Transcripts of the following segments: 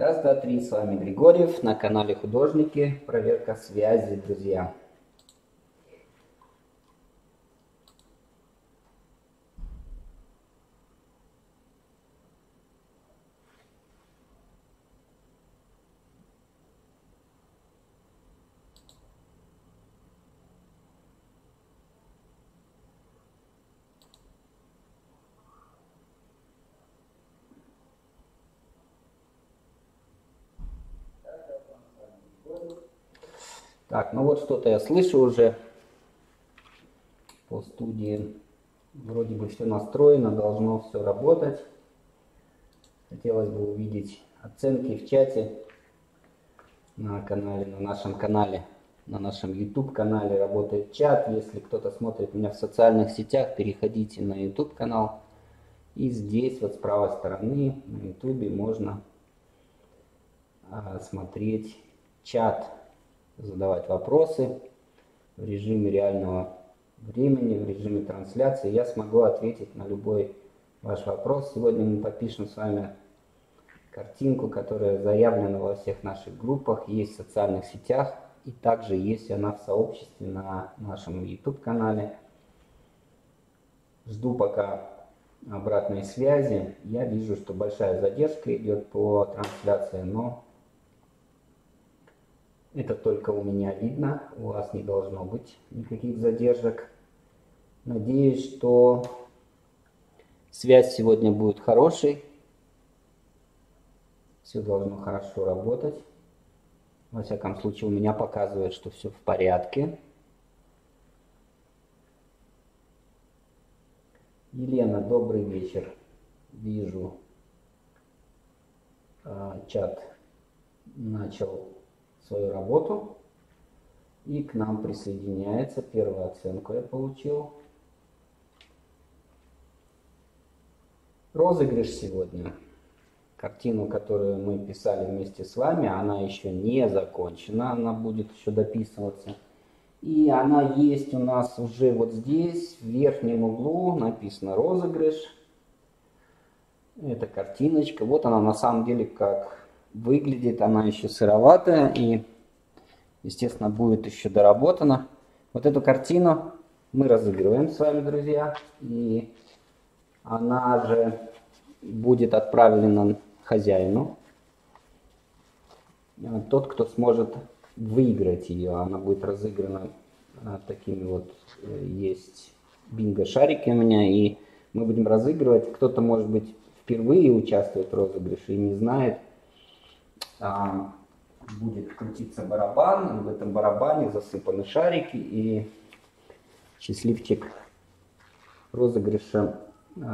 Раз, два, три, с вами Григорьев, на канале Художники, проверка связи, друзья. Так, ну вот что-то я слышу уже по студии. Вроде бы все настроено, должно все работать. Хотелось бы увидеть оценки в чате на канале, на нашем YouTube канале работает чат. Если кто-то смотрит меня в социальных сетях, переходите на YouTube канал. И здесь вот с правой стороны на YouTube можно смотреть чат, задавать вопросы в режиме реального времени, в режиме трансляции. Я смогу ответить на любой ваш вопрос. Сегодня мы подпишем с вами картинку, которая заявлена во всех наших группах, есть в социальных сетях, и также есть она в сообществе на нашем YouTube-канале. Жду пока обратной связи. Я вижу, что большая задержка идет по трансляции, но это только у меня видно, у вас не должно быть никаких задержек. Надеюсь, что связь сегодня будет хорошей. Все должно хорошо работать. Во всяком случае, у меня показывает, что все в порядке. Елена, добрый вечер. Вижу, чат начал свою работу. И к нам присоединяется. Первую оценку я получил. Розыгрыш сегодня. Картину, которую мы писали вместе с вами, она еще не закончена, она будет еще дописываться. И она есть у нас уже вот здесь, в верхнем углу, написано розыгрыш. Это картиночка. Вот она на самом деле как выглядит. Она еще сыроватая и, естественно, будет еще доработана. Вот эту картину мы разыгрываем с вами, друзья. И она же будет отправлена хозяину. Тот, кто сможет выиграть ее, она будет разыграна такими вот, есть бинго-шарики у меня, и мы будем разыгрывать. Кто-то, может быть, впервые участвует в розыгрыше и не знает. Будет крутиться барабан, и в этом барабане засыпаны шарики, и счастливчик розыгрыша,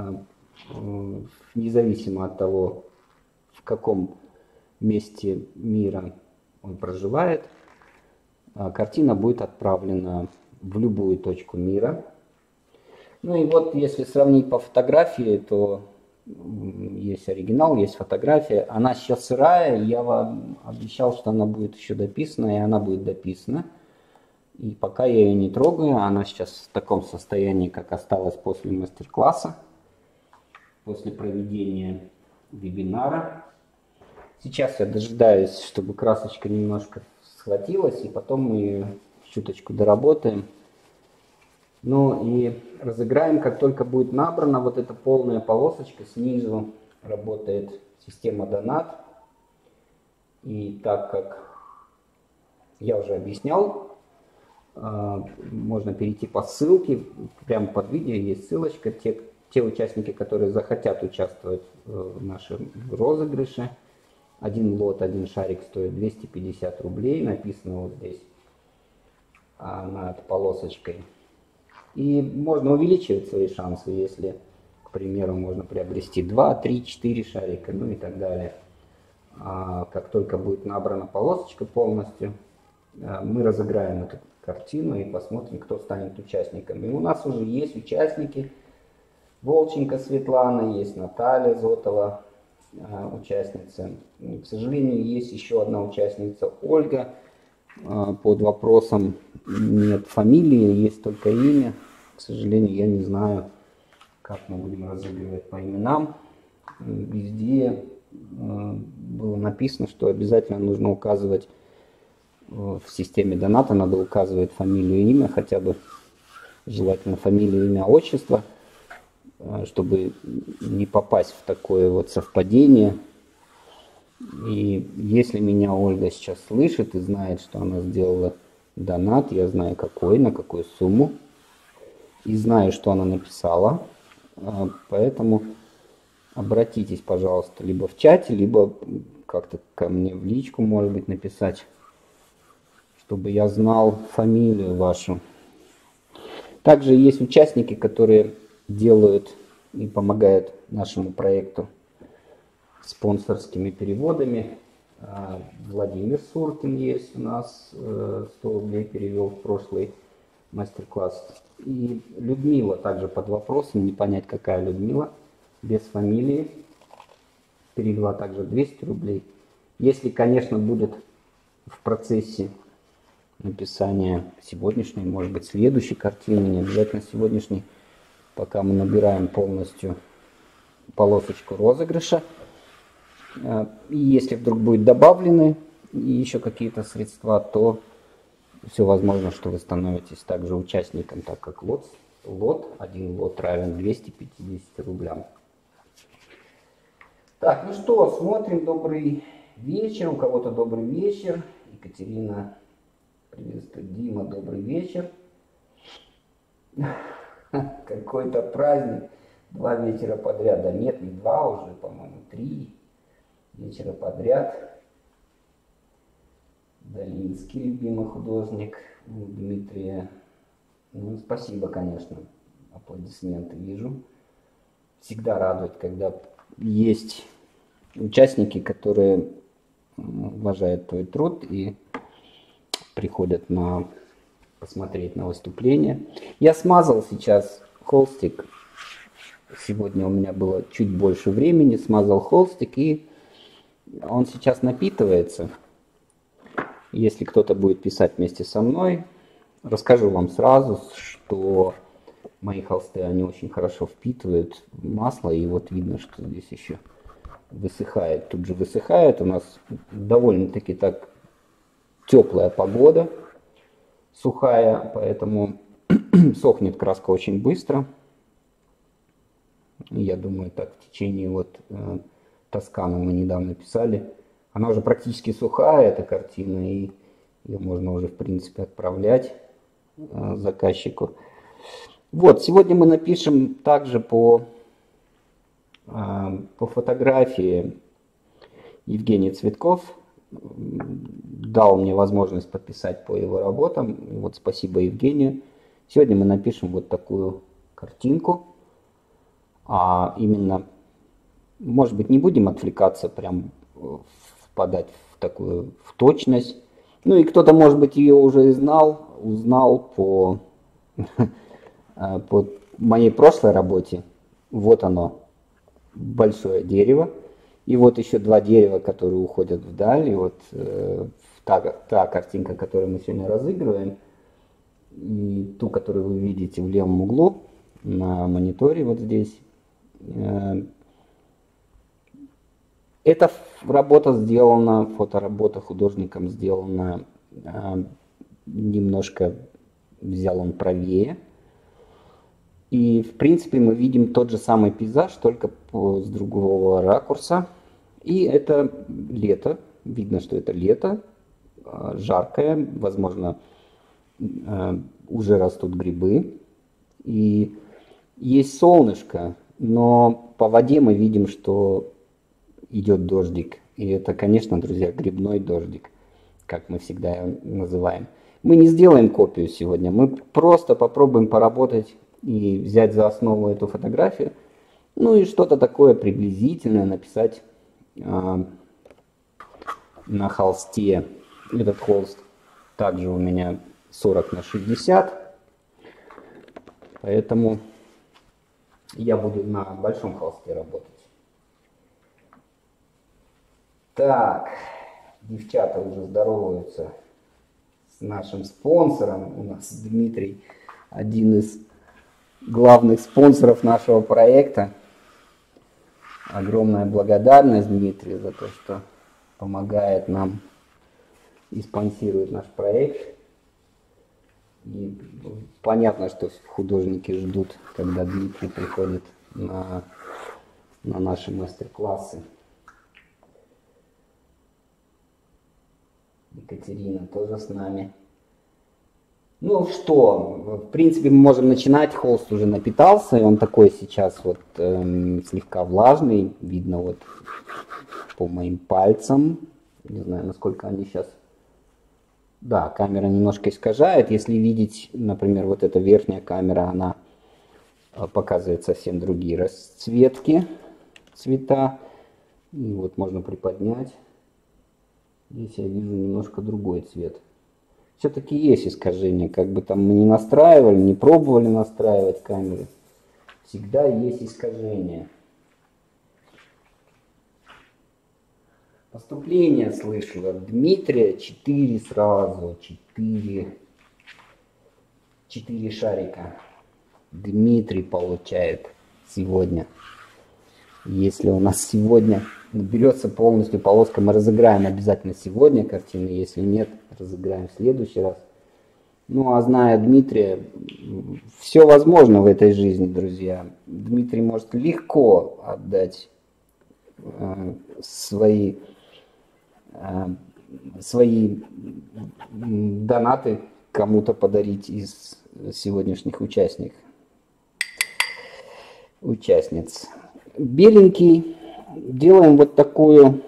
независимо от того, в каком месте мира он проживает, картина будет отправлена в любую точку мира. Ну и вот, если сравнить по фотографии, то есть оригинал, есть фотография. Она сейчас сырая, я вам обещал, что она будет еще дописана, и она будет дописана. И пока я ее не трогаю, она сейчас в таком состоянии, как осталось после мастер-класса, после проведения вебинара. Сейчас я дожидаюсь, чтобы красочка немножко схватилась, и потом мы ее чуточку доработаем. Ну и разыграем, как только будет набрана вот эта полная полосочка, снизу работает система донат. И так как я уже объяснял, можно перейти по ссылке, прямо под видео есть ссылочка. Те участники, которые захотят участвовать в нашем розыгрыше, один лот, один шарик стоит 250 рублей, написано вот здесь над полосочкой. И можно увеличивать свои шансы, если, к примеру, можно приобрести 2, 3, 4 шарика, ну и так далее. Как только будет набрана полосочка полностью, мы разыграем эту картину и посмотрим, кто станет участником. И у нас уже есть участники. Волченко Светлана, есть Наталья Зотова, участница. К сожалению, есть еще одна участница, Ольга. Под вопросом нет фамилии, есть только имя. К сожалению, я не знаю, как мы будем разыгрывать по именам. Везде было написано, что обязательно нужно указывать в системе доната, надо указывать фамилию и имя, хотя бы желательно фамилию, имя, отчество, чтобы не попасть в такое вот совпадение. И если меня Ольга сейчас слышит и знает, что она сделала донат, я знаю какой, на какую сумму, и знаю, что она написала, поэтому обратитесь, пожалуйста, либо в чате, либо как-то ко мне в личку, может быть, написать, чтобы я знал фамилию вашу. Также есть участники, которые делают и помогают нашему проекту спонсорскими переводами. Владимир Суркин есть у нас, 100 рублей перевел в прошлый мастер-класс. И Людмила также под вопросом, не понять, какая Людмила, без фамилии, перевела также 200 рублей. Если, конечно, будет в процессе написания сегодняшней, может быть, следующей картины, не обязательно сегодняшней, пока мы набираем полностью полосочку розыгрыша. И если вдруг будут добавлены еще какие-то средства, то все возможно, что вы становитесь также участником, так как один лот равен 250 рублям. Так, ну что, смотрим. Добрый вечер. У кого-то добрый вечер. Екатерина, приветствую. Дима, добрый вечер. Какой-то праздник. 2 вечера подряд. Да нет, не 2 уже, по-моему, 3 вечера подряд. Долинский, любимый художник Дмитрия. Ну, спасибо, конечно. Аплодисменты вижу. Всегда радует, когда есть участники, которые уважают твой труд и приходят посмотреть на выступление. Я смазал сейчас холстик. Сегодня у меня было чуть больше времени. Смазал холстик, и он сейчас напитывается. Если кто-то будет писать вместе со мной, расскажу вам сразу, что мои холсты, они очень хорошо впитывают масло. И вот видно, что здесь еще высыхает. Тут же высыхает. У нас довольно-таки так теплая погода, сухая, поэтому сохнет краска очень быстро. Я думаю, так в течение вот Тоскану мы недавно писали. Она уже практически сухая, эта картина, и ее можно уже, в принципе, отправлять заказчику. Вот, сегодня мы напишем также по фотографии Евгений Цветков. Дал мне возможность подписать по его работам. И вот спасибо Евгению. Сегодня мы напишем вот такую картинку. А именно, может быть, не будем отвлекаться, прям впадать в такую в точность. Ну и кто-то, может быть, ее уже узнал по моей прошлой работе. Вот оно, большое дерево. И вот еще 2 дерева, которые уходят вдаль. И вот та картинка, которую мы сегодня разыгрываем, и ту, которую вы видите в левом углу на мониторе вот здесь. Эта работа сделана, фоторабота художником сделана, немножко взял он правее. И в принципе мы видим тот же самый пейзаж, только с другого ракурса. И это лето, видно, что это лето, жаркое, возможно, уже растут грибы. И есть солнышко, но по воде мы видим, что идет дождик. И это, конечно, друзья, грибной дождик, как мы всегда его называем. Мы не сделаем копию сегодня, мы просто попробуем поработать и взять за основу эту фотографию, ну и что-то такое приблизительное написать на холсте. Этот холст также у меня 40×60, поэтому я буду на большом холсте работать. Так, девчата уже здороваются с нашим спонсором. У нас Дмитрий, один из главных спонсоров нашего проекта. Огромная благодарность Дмитрию за то, что помогает нам и спонсирует наш проект. И понятно, что художники ждут, когда Дмитрий приходит на наши мастер-классы. Екатерина тоже с нами. Ну что, в принципе, мы можем начинать. Холст уже напитался, и он такой сейчас вот слегка влажный. Видно вот по моим пальцам. Не знаю, насколько они сейчас... Да, камера немножко искажает. Если видеть, например, вот эта верхняя камера, она показывает совсем другие расцветки, цвета. И вот можно приподнять. Здесь я вижу немножко другой цвет. Все-таки есть искажения, как бы там мы не настраивали, не пробовали настраивать камеры. Всегда есть искажения. Поступление слышу от Дмитрия 4 сразу, 4 шарика. Дмитрий получает сегодня. Если у нас сегодня наберется полностью полоска, мы разыграем обязательно сегодня картины. Если нет, разыграем в следующий раз. Ну, а зная Дмитрия, все возможно в этой жизни, друзья. Дмитрий может легко отдать свои донаты кому-то подарить из сегодняшних участниц. Беленький. Делаем вот такую,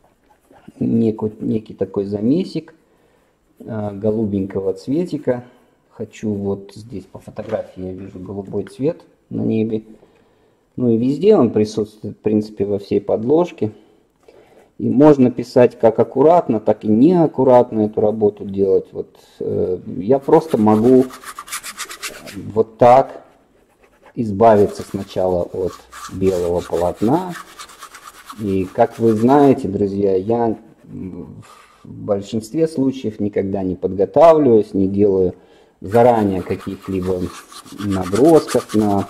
некий такой замесик голубенького цветика. Хочу вот здесь по фотографии я вижу голубой цвет на небе. Ну и везде он присутствует, в принципе, во всей подложке. И можно писать как аккуратно, так и неаккуратно эту работу делать. Вот я просто могу вот так избавиться сначала от белого полотна. И как вы знаете, друзья, я в большинстве случаев никогда не подготавливаюсь, не делаю заранее каких-либо набросков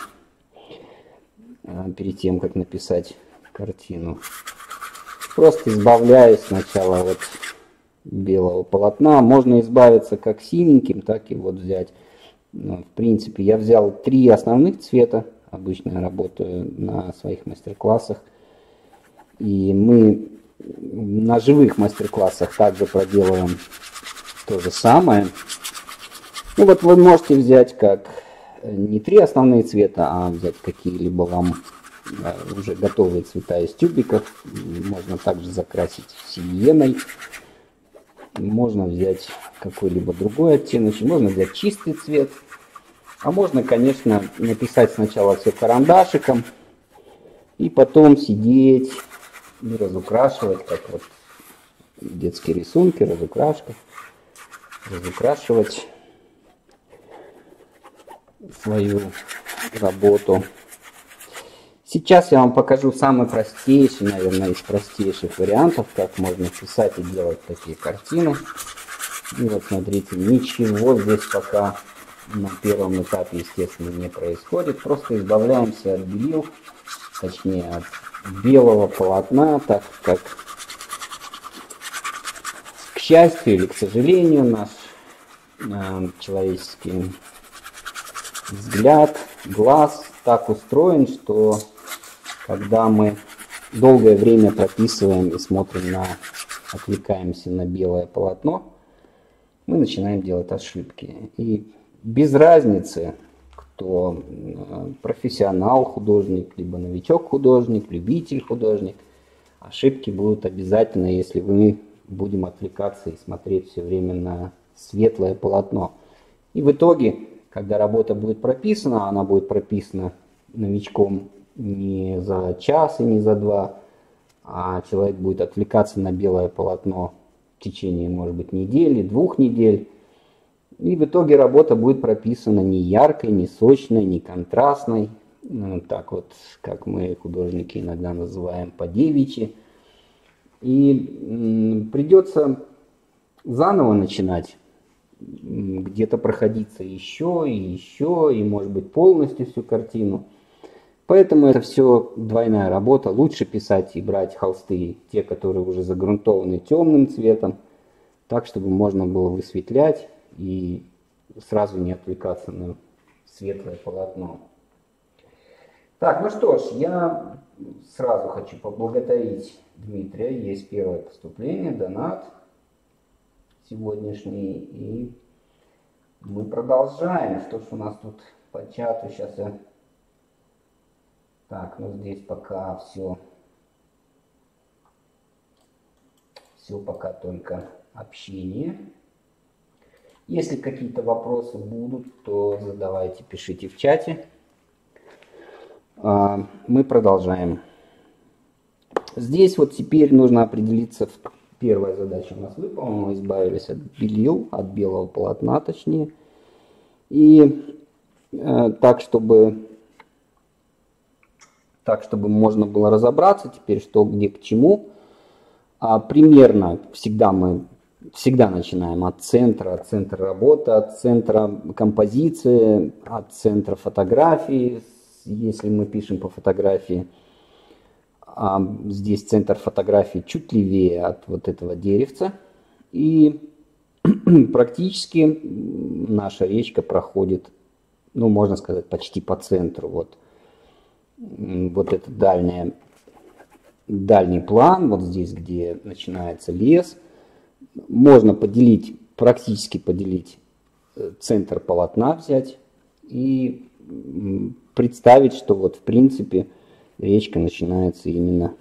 перед тем, как написать картину. Просто избавляюсь сначала от белого полотна. Можно избавиться как синеньким, так и вот взять. В принципе, я взял 3 основных цвета. Обычно я работаю на своих мастер-классах. И мы на живых мастер-классах также проделываем то же самое. Ну вот вы можете взять как не 3 основные цвета, а взять какие-либо вам уже готовые цвета из тюбиков. Можно также закрасить сиеной. Можно взять какой-либо другой оттенок. Можно взять чистый цвет. А можно, конечно, написать сначала все карандашиком. И потом сидеть и разукрашивать, как вот детские рисунки, разукрашивать свою работу. Сейчас я вам покажу самый простейший, наверное, из простейших вариантов, как можно писать и делать такие картины. И вот смотрите, ничего здесь пока на первом этапе, естественно, не происходит. Просто избавляемся от белил, точнее от белого полотна, так как, к счастью или к сожалению, наш человеческий взгляд, глаз так устроен, что когда мы долгое время прописываем и смотрим отвлекаемся на белое полотно, мы начинаем делать ошибки. И без разницы, кто профессионал художник, либо новичок художник, любитель художник, ошибки будут обязательно, если мы будем отвлекаться и смотреть все время на светлое полотно. И в итоге, когда работа будет прописана, она будет прописана новичком не за час и не за 2, а человек будет отвлекаться на белое полотно в течение, может быть, недели, 2 недель. И в итоге работа будет прописана не яркой, не сочной, не контрастной. Так вот, как мы, художники, иногда называем по-девичьи. И придется заново начинать. Где-то проходиться еще, и может быть полностью всю картину. Поэтому это все двойная работа. Лучше писать и брать холсты, те, которые уже загрунтованы темным цветом, так, чтобы можно было высветлять и сразу не отвлекаться на светлое полотно. Так, ну что ж, я сразу хочу поблагодарить Дмитрия. Есть первое поступление, донат сегодняшний. И мы продолжаем. Что ж у нас тут по чату сейчас я... Так, ну здесь пока все пока только общение. Если какие-то вопросы будут, то задавайте, пишите в чате. Мы продолжаем. Здесь вот теперь нужно определиться. Первая задача у нас выполнена. Мы избавились от белил, от белого полотна точнее. И так, чтобы можно было разобраться теперь, что где к чему. Примерно всегда мы начинаем от центра работы, от центра композиции, от центра фотографии. Если мы пишем по фотографии, здесь центр фотографии чуть левее от вот этого деревца. И практически наша речка проходит, ну, можно сказать, почти по центру. Вот это дальний план, вот здесь, где начинается лес. Можно практически поделить центр полотна, взять и представить, что вот в принципе речка начинается именно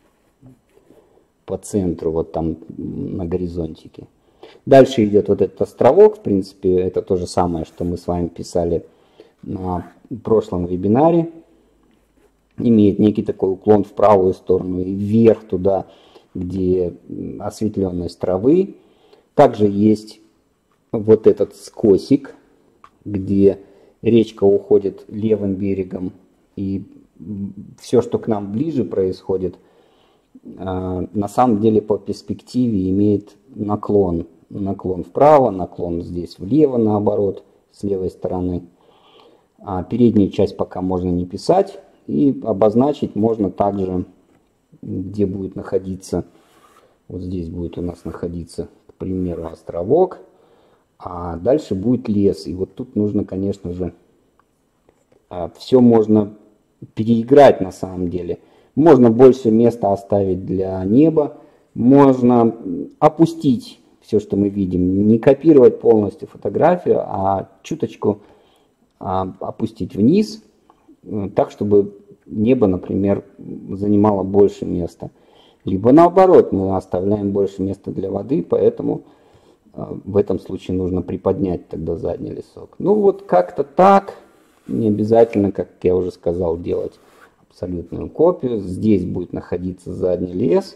по центру, вот там на горизонтике. Дальше идет вот этот островок, в принципе, это то же самое, что мы с вами писали на прошлом вебинаре. Имеет некий такой уклон в правую сторону и вверх туда, где осветленность травы. Также есть вот этот скосик, где речка уходит левым берегом, и все, что к нам ближе происходит, на самом деле по перспективе имеет наклон вправо, наклон здесь влево, наоборот, с левой стороны. Переднюю часть пока можно не писать, и обозначить можно также, где будет находиться, вот здесь будет у нас находиться, к примеру, островок, а дальше будет лес. И вот тут нужно, конечно же, все можно переиграть на самом деле. Можно больше места оставить для неба, можно опустить все, что мы видим, не копировать полностью фотографию, а чуточку опустить вниз, так, чтобы небо, например, занимало больше места. Либо наоборот, мы оставляем больше места для воды, поэтому в этом случае нужно приподнять тогда задний лесок. Ну вот как-то так, не обязательно, как я уже сказал, делать абсолютную копию. Здесь будет находиться задний лес.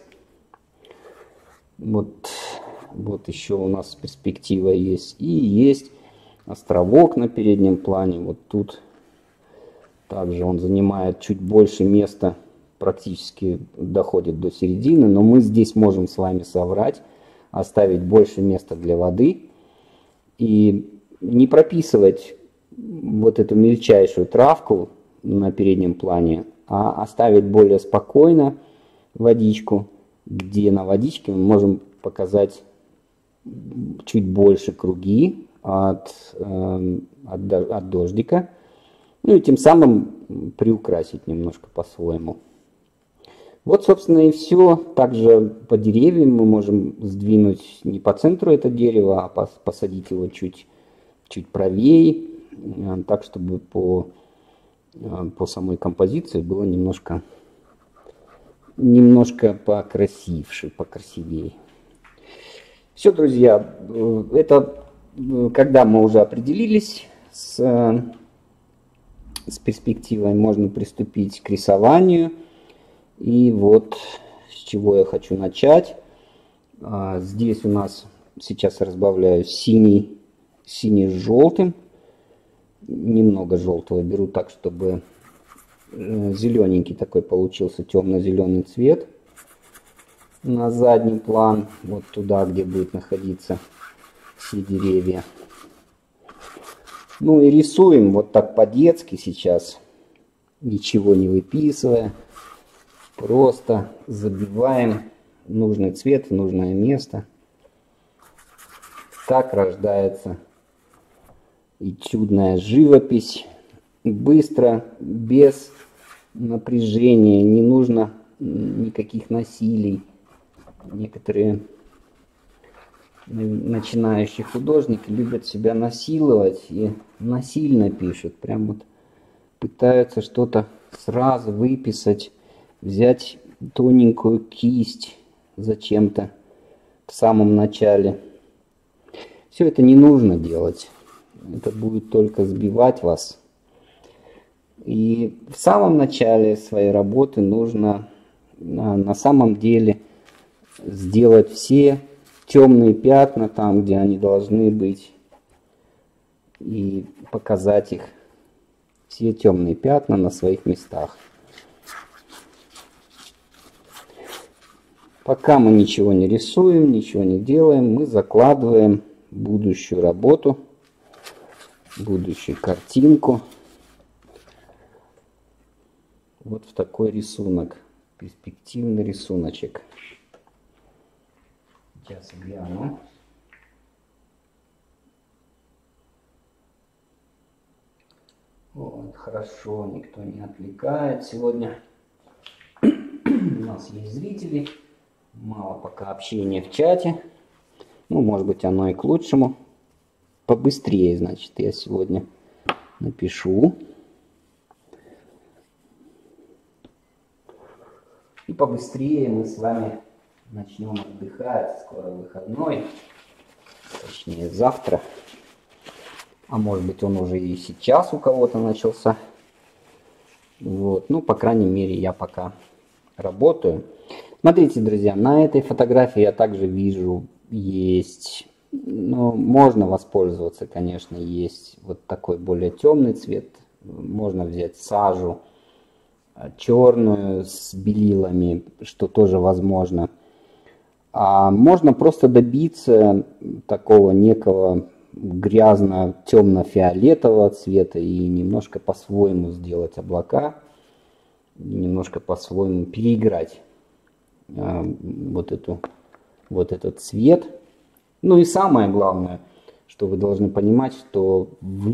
Вот еще у нас перспектива есть. И есть островок на переднем плане. Вот тут также он занимает чуть больше места, практически доходит до середины. Но мы здесь можем с вами соврать, оставить больше места для воды и не прописывать вот эту мельчайшую травку на переднем плане, а оставить более спокойно водичку, где на водичке мы можем показать чуть больше круги от дождика, ну и тем самым приукрасить немножко по-своему. Вот, собственно, и все. Также по деревьям мы можем сдвинуть не по центру это дерево, а посадить его чуть правее, так, чтобы по самой композиции было немножко покрасивее. Все, друзья, это когда мы уже определились с перспективой, можно приступить к рисованию. И вот с чего я хочу начать. Здесь у нас сейчас разбавляю синий с желтым. Немного желтого беру так, чтобы зелененький такой получился, темно-зеленый цвет на задний план, вот туда, где будет находиться все деревья. Ну и рисуем вот так по-детски сейчас. ничего не выписывая, просто забиваем нужный цвет в нужное место. Так рождается и чудная живопись. Быстро, без напряжения, не нужно никаких насилий. Некоторые начинающие художники любят себя насиловать и насильно пишут. Прям вот пытаются что-то сразу выписать, взять тоненькую кисть зачем-то в самом начале. Все это не нужно делать. Это будет только сбивать вас. И в самом начале своей работы нужно на самом деле сделать все темные пятна там, где они должны быть, и показать их, все темные пятна на своих местах. Пока мы ничего не рисуем, ничего не делаем, мы закладываем будущую работу, будущую картинку вот в такой рисунок, перспективный рисуночек. Сейчас гляну. Вот, хорошо, никто не отвлекает сегодня. У нас есть зрители, мало пока общения в чате. Ну, может быть, оно и к лучшему. Побыстрее, значит, я сегодня напишу. И побыстрее мы с вами начнем отдыхать. Скоро выходной, точнее завтра. А может быть, он уже и сейчас у кого-то начался. Вот, ну, по крайней мере, я пока работаю. Смотрите, друзья, на этой фотографии я также вижу, есть, ну, можно воспользоваться, конечно, есть вот такой более темный цвет. Можно взять сажу черную с белилами, что тоже возможно. А можно просто добиться такого некого грязно-темно-фиолетового цвета и немножко по-своему сделать облака, немножко по-своему переиграть вот этот цвет. Ну и самое главное, что вы должны понимать, что в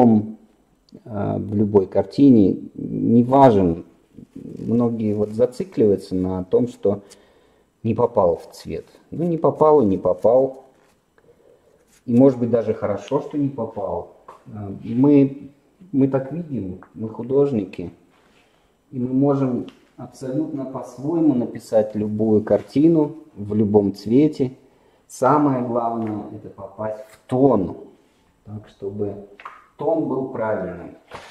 любой картине не важен, многие вот зацикливаются на том, что не попал в цвет. Ну не попал и не попал. И может быть даже хорошо, что не попал. Мы так видим, мы художники, и мы можем абсолютно по-своему написать любую картину в любом цвете. Самое главное это попасть в тон, так чтобы тон был правильным.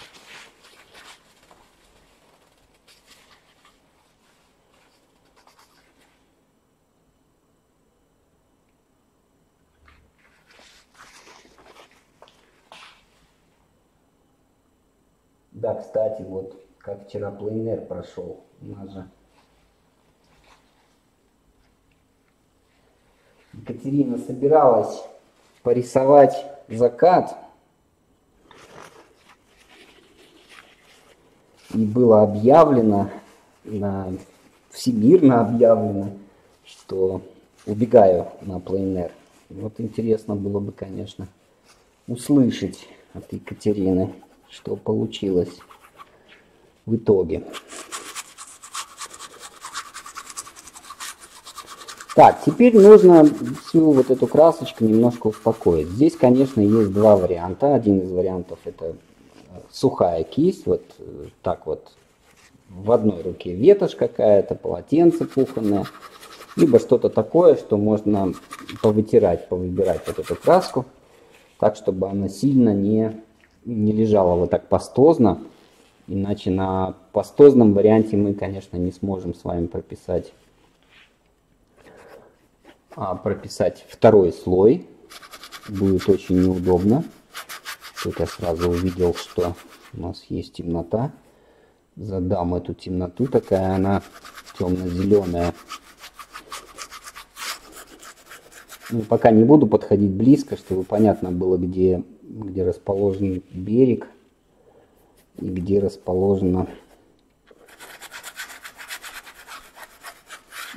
Да, кстати, вот как вчера пленэр прошел, у нас же Екатерина собиралась порисовать закат, и было объявлено, всемирно объявлено, что убегаю на пленэр. Вот интересно было бы, конечно, услышать от Екатерины, что получилось в итоге. Так, теперь нужно всю вот эту красочку немножко успокоить. Здесь, конечно, есть два варианта. Один из вариантов это сухая кисть, вот так вот в одной руке ветошь какая-то, полотенце кухонное, либо что-то такое, что можно повытирать, повыбирать вот эту краску, так, чтобы она сильно не лежала вот так пастозно, иначе на пастозном варианте мы, конечно, не сможем с вами прописать второй слой, будет очень неудобно. Тут я сразу увидел, что у нас есть темнота, задам эту темноту, такая она темно-зеленая. Ну, пока не буду подходить близко, чтобы понятно было, где расположен берег и где расположена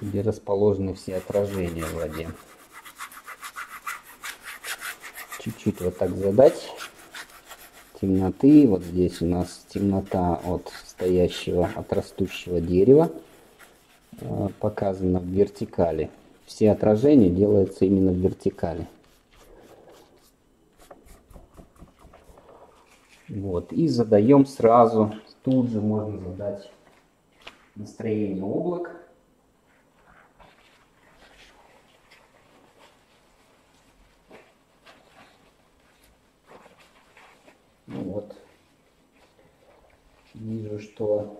где расположены все отражения в воде. Чуть-чуть вот так задать темноты. Вот здесь у нас темнота от стоящего, от растущего дерева показана в вертикали. Все отражения делаются именно в вертикали. Вот, и задаем сразу, тут же можно задать настроение облак. Ну вот, вижу, что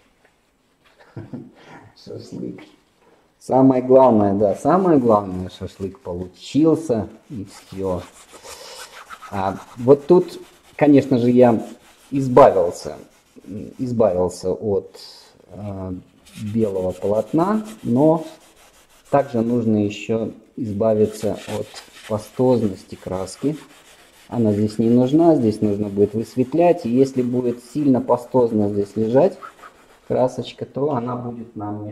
шашлык. Самое главное, да, самое главное, шашлык получился, и все. Вот тут, конечно же, я избавился от белого полотна, но также нужно еще избавиться от пастозности краски. Она здесь не нужна, здесь нужно будет высветлять, и если будет сильно пастозно здесь лежать красочка, то она будет нам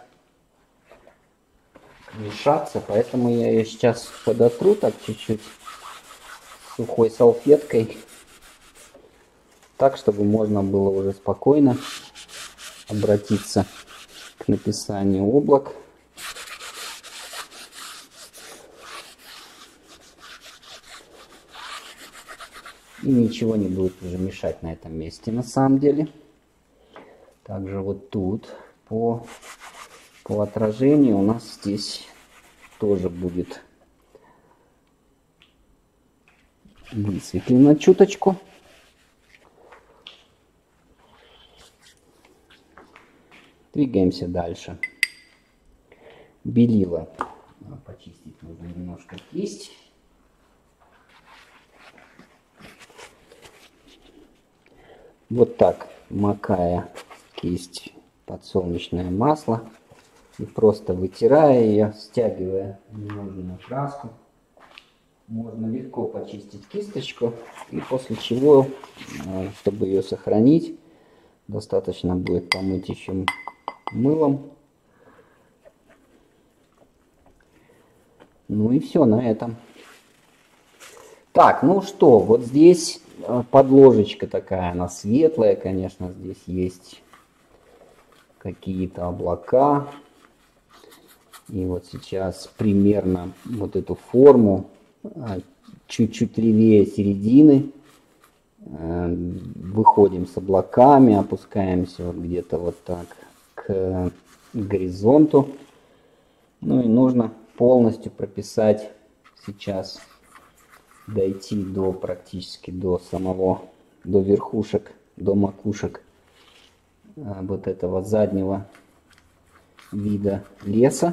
мешаться, поэтому я ее сейчас подотру так чуть-чуть сухой салфеткой, так, чтобы можно было уже спокойно обратиться к написанию облак. И ничего не будет уже мешать на этом месте на самом деле. Также вот тут по отражению у нас здесь тоже будет высветлено чуточку. Двигаемся дальше. Белила. Почистить нужно немножко кисть. Вот так, макая кисть в подсолнечное масло и просто вытирая ее, стягивая ненужную краску, можно легко почистить кисточку, и после чего, чтобы ее сохранить, достаточно будет помыть еще мылом. Ну и все на этом. Так, ну что, вот здесь подложечка такая, она светлая, конечно, здесь есть какие-то облака. И вот сейчас примерно вот эту форму, чуть-чуть левее середины, выходим с облаками, опускаемся вот где-то вот так к горизонту. Ну и нужно полностью прописать сейчас, дойти до практически до верхушек, до макушек вот этого заднего вида леса.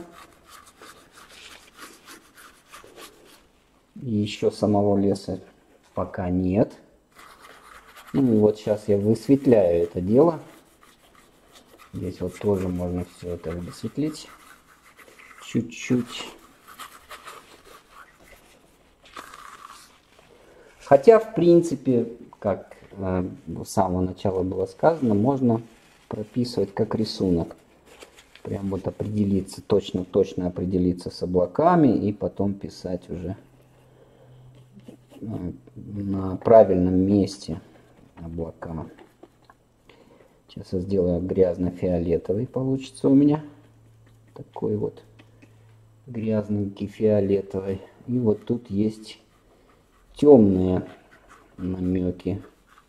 И еще самого леса пока нет. Ну и вот сейчас я высветляю это дело. Здесь вот тоже можно все это высветлить чуть-чуть. Хотя, в принципе, как с самого начала было сказано, можно прописывать как рисунок. Прям вот определиться, точно определиться с облаками и потом писать уже на правильном месте облака. Сейчас я сделаю грязно-фиолетовый, получится у меня. Такой вот грязненький фиолетовый. И вот тут есть темные намеки.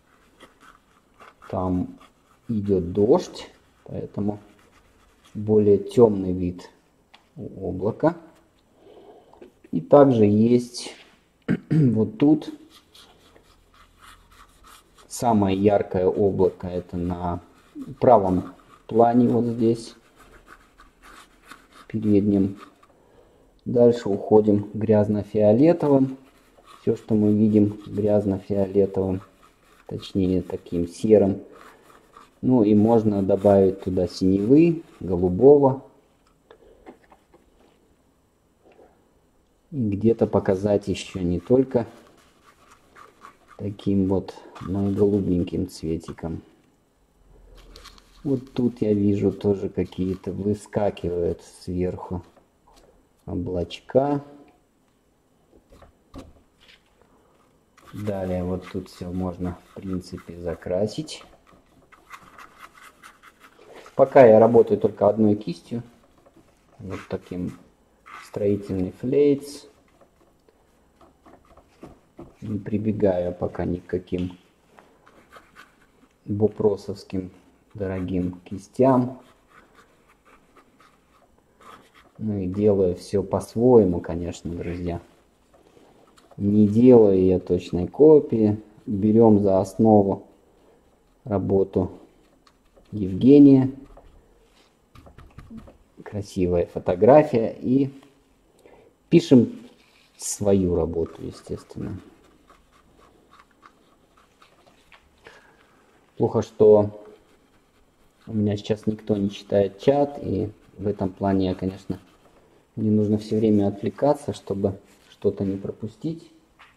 Там идет дождь, поэтому более темный вид у облака. И также есть вот тут самое яркое облако, это на правом плане, вот здесь, переднем. Дальше уходим грязно-фиолетовым. Все, что мы видим грязно-фиолетовым, точнее таким серым. Ну и можно добавить туда синевы, голубого. И где-то показать еще не только таким вот, но и голубеньким цветиком. Вот тут я вижу тоже какие-то выскакивают сверху облачка. Далее вот тут все можно в принципе закрасить. Пока я работаю только одной кистью. Вот таким строительный флейц. Не прибегаю пока ни к каким бопросовским дорогим кистям. Ну и делаю все по-своему, конечно, друзья. Не делаю я точной копии. Берем за основу работу Евгения. Красивая фотография. И пишем свою работу, естественно. Плохо, что у меня сейчас никто не читает чат. И в этом плане я, конечно, мне нужно все время отвлекаться, чтобы что-то не пропустить.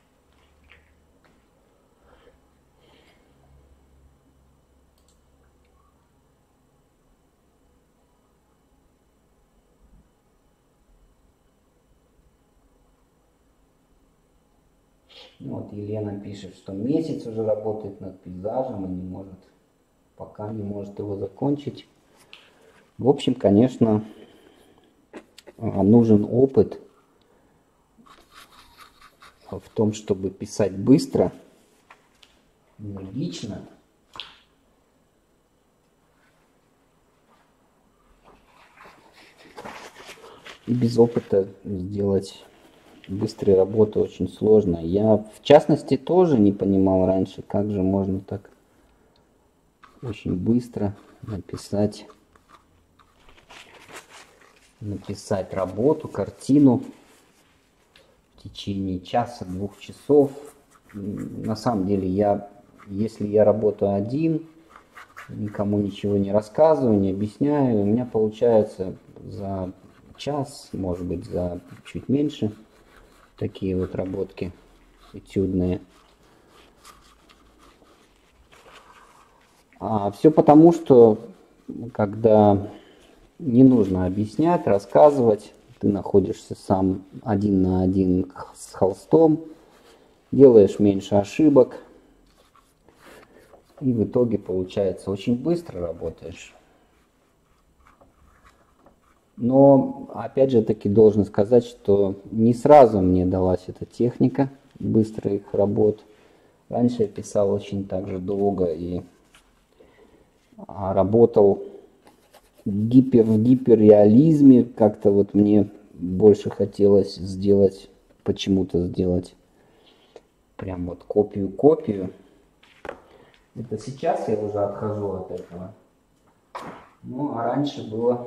Вот Елена пишет, что месяц уже работает над пейзажем и не может, пока не может его закончить. В общем, конечно, нужен опыт в том, чтобы писать быстро, энергично. И без опыта сделать быстрые работы очень сложно. Я, в частности, тоже не понимал раньше, как же можно так очень быстро написать работу, картину в течение часа-двух часов. На самом деле, если я работаю один, никому ничего не рассказываю, не объясняю, у меня получается за час, может быть, за чуть меньше, такие вот работки этюдные. А все потому, что когда не нужно объяснять, рассказывать, ты находишься сам один на один с холстом, делаешь меньше ошибок, и в итоге получается очень быстро работаешь. Но, опять же таки, должен сказать, что не сразу мне далась эта техника быстрых работ. Раньше я писал очень так же долго и работал в гиперреализме. Как-то вот мне больше хотелось почему-то сделать прям вот копию. Это сейчас я уже отхожу от этого. Ну, а раньше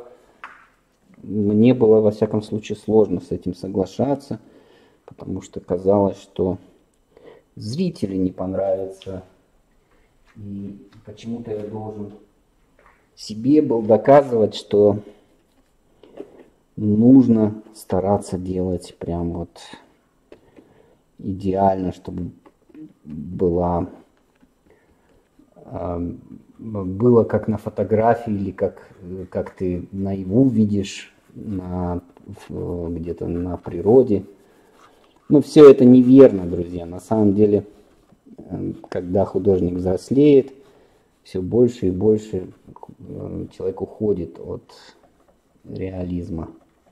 мне было, во всяком случае, сложно с этим соглашаться, потому что казалось, что зрителю не понравится. И почему-то я должен себе был доказывать, что нужно стараться делать прям вот идеально, чтобы было как на фотографии или как ты наяву видишь где-то на природе. Но все это неверно, друзья. На самом деле, когда художник взрослеет, все больше и больше человек уходит от реализма.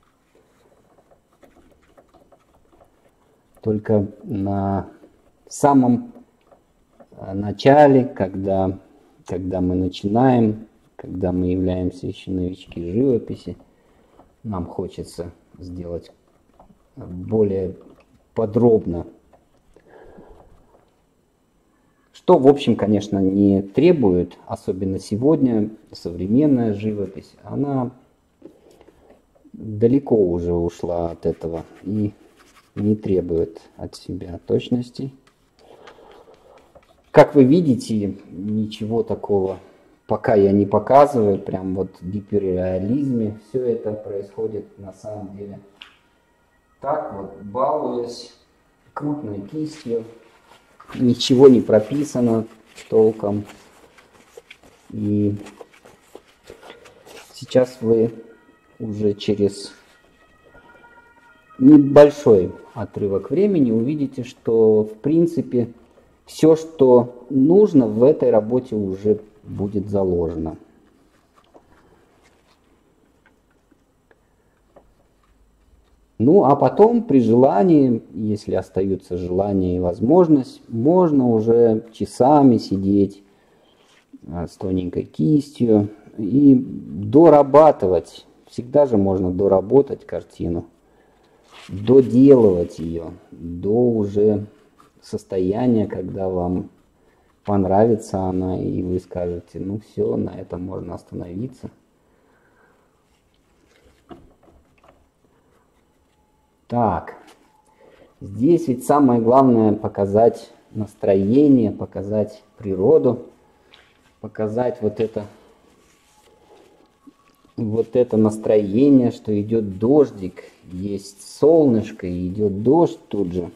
Только на самом начале, когда мы начинаем, когда мы являемся еще новички живописи, нам хочется сделать более подробно. Что, в общем, конечно, не требует, особенно сегодня, современная живопись, она далеко уже ушла от этого и не требует от себя точности. Как вы видите, ничего такого пока я не показываю, прям вот в гиперреализме. Все это происходит на самом деле так вот, балуясь крупной кистью. Ничего не прописано толком. И Сейчас вы уже через небольшой отрывок времени увидите, что в принципе все, что нужно в этой работе, уже будет заложено. Ну, а потом, при желании, если остаются желание и возможность, можно уже часами сидеть с тоненькой кистью и дорабатывать. Всегда же можно доработать картину, доделывать ее до уже состояния, когда вам понравится она, и вы скажете, ну все, на этом можно остановиться. Так, здесь ведь самое главное показать настроение, показать природу, показать вот это настроение, что идет дождик, есть солнышко, и идет дождь тут же.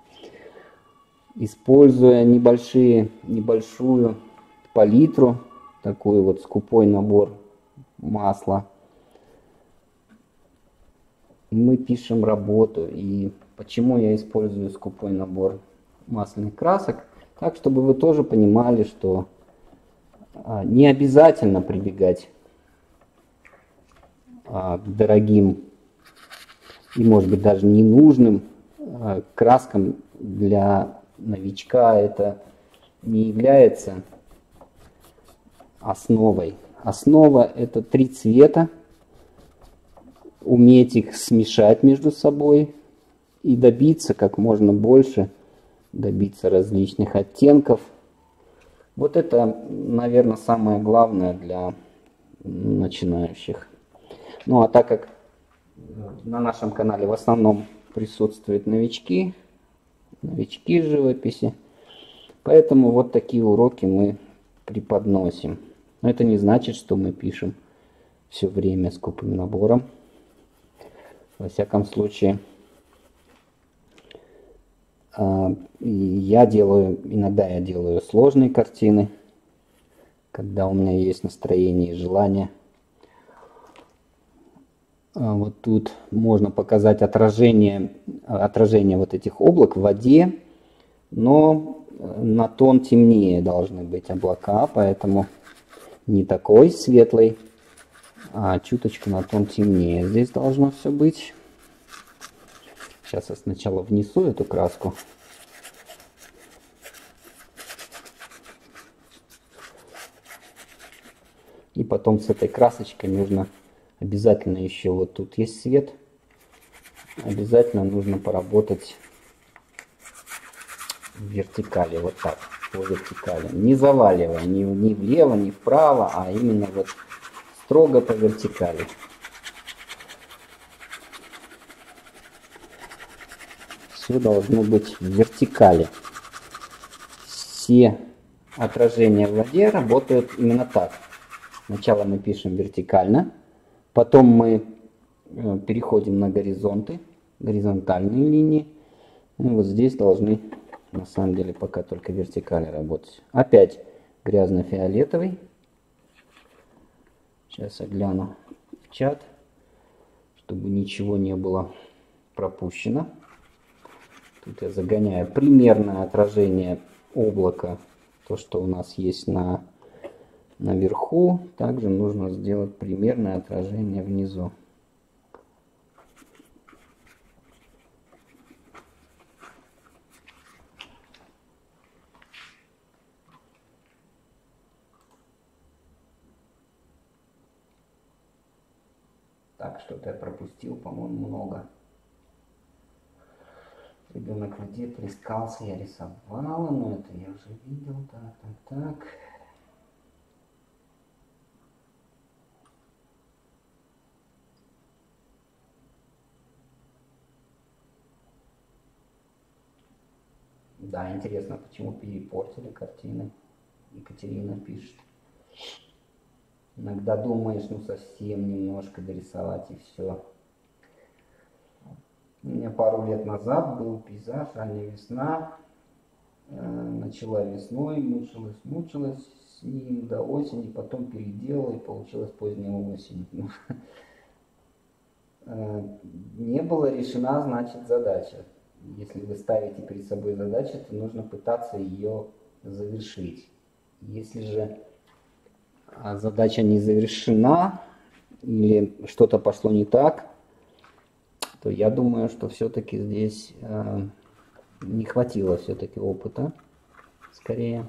Используя небольшую палитру, такой вот скупой набор масла, мы пишем работу. И почему я использую скупой набор масляных красок? Так, чтобы вы тоже понимали, что не обязательно прибегать к дорогим и, может быть, даже ненужным краскам. Для новичка это не является основой. Основа — это 3 цвета. Уметь их смешать между собой и добиться как можно больше, добиться различных оттенков. Вот это, наверное, самое главное для начинающих. Ну а так как на нашем канале в основном присутствуют новички живописи, поэтому вот такие уроки мы преподносим. Но это не значит, что мы пишем все время скупым набором. Во всяком случае, иногда я делаю сложные картины, когда у меня есть настроение и желание. Вот тут можно показать отражение вот этих облак в воде, но на тон темнее должны быть облака, поэтому не такой светлый, а чуточку на тон темнее. Здесь должно все быть. Сейчас я сначала внесу эту краску. И потом с этой красочкой нужно обязательно еще, вот тут есть свет, обязательно нужно поработать в вертикали, вот так, по вертикали. Не заваливая ни влево, ни вправо, а именно вот строго по вертикали. Все должно быть в вертикали. Все отражения в воде работают именно так. Сначала мы пишем вертикально, потом мы переходим на горизонты, горизонтальные линии. И вот здесь должны, на самом деле, пока только вертикали работать. Опять грязно-фиолетовый. Сейчас я гляну в чат, чтобы ничего не было пропущено. Тут я загоняю примерное отражение облака, то, что у нас есть наверху. Также нужно сделать примерное отражение внизу. Так, что-то я пропустил, по-моему, много. Ребенок в воде плескался, я рисовала, но это я уже видел. Так. Да, интересно, почему перепортили картины. Екатерина пишет. Иногда думаешь, ну совсем немножко дорисовать и все. У меня пару лет назад был пейзаж, ранняя весна. Начала весной, мучилась. с ним до осени, потом переделал, и получилась поздняя осень. Не была решена, значит, задача. Если вы ставите перед собой задачу, то нужно пытаться ее завершить. Если же задача не завершена или что-то пошло не так, то я думаю, что все-таки здесь не хватило все-таки опыта, скорее.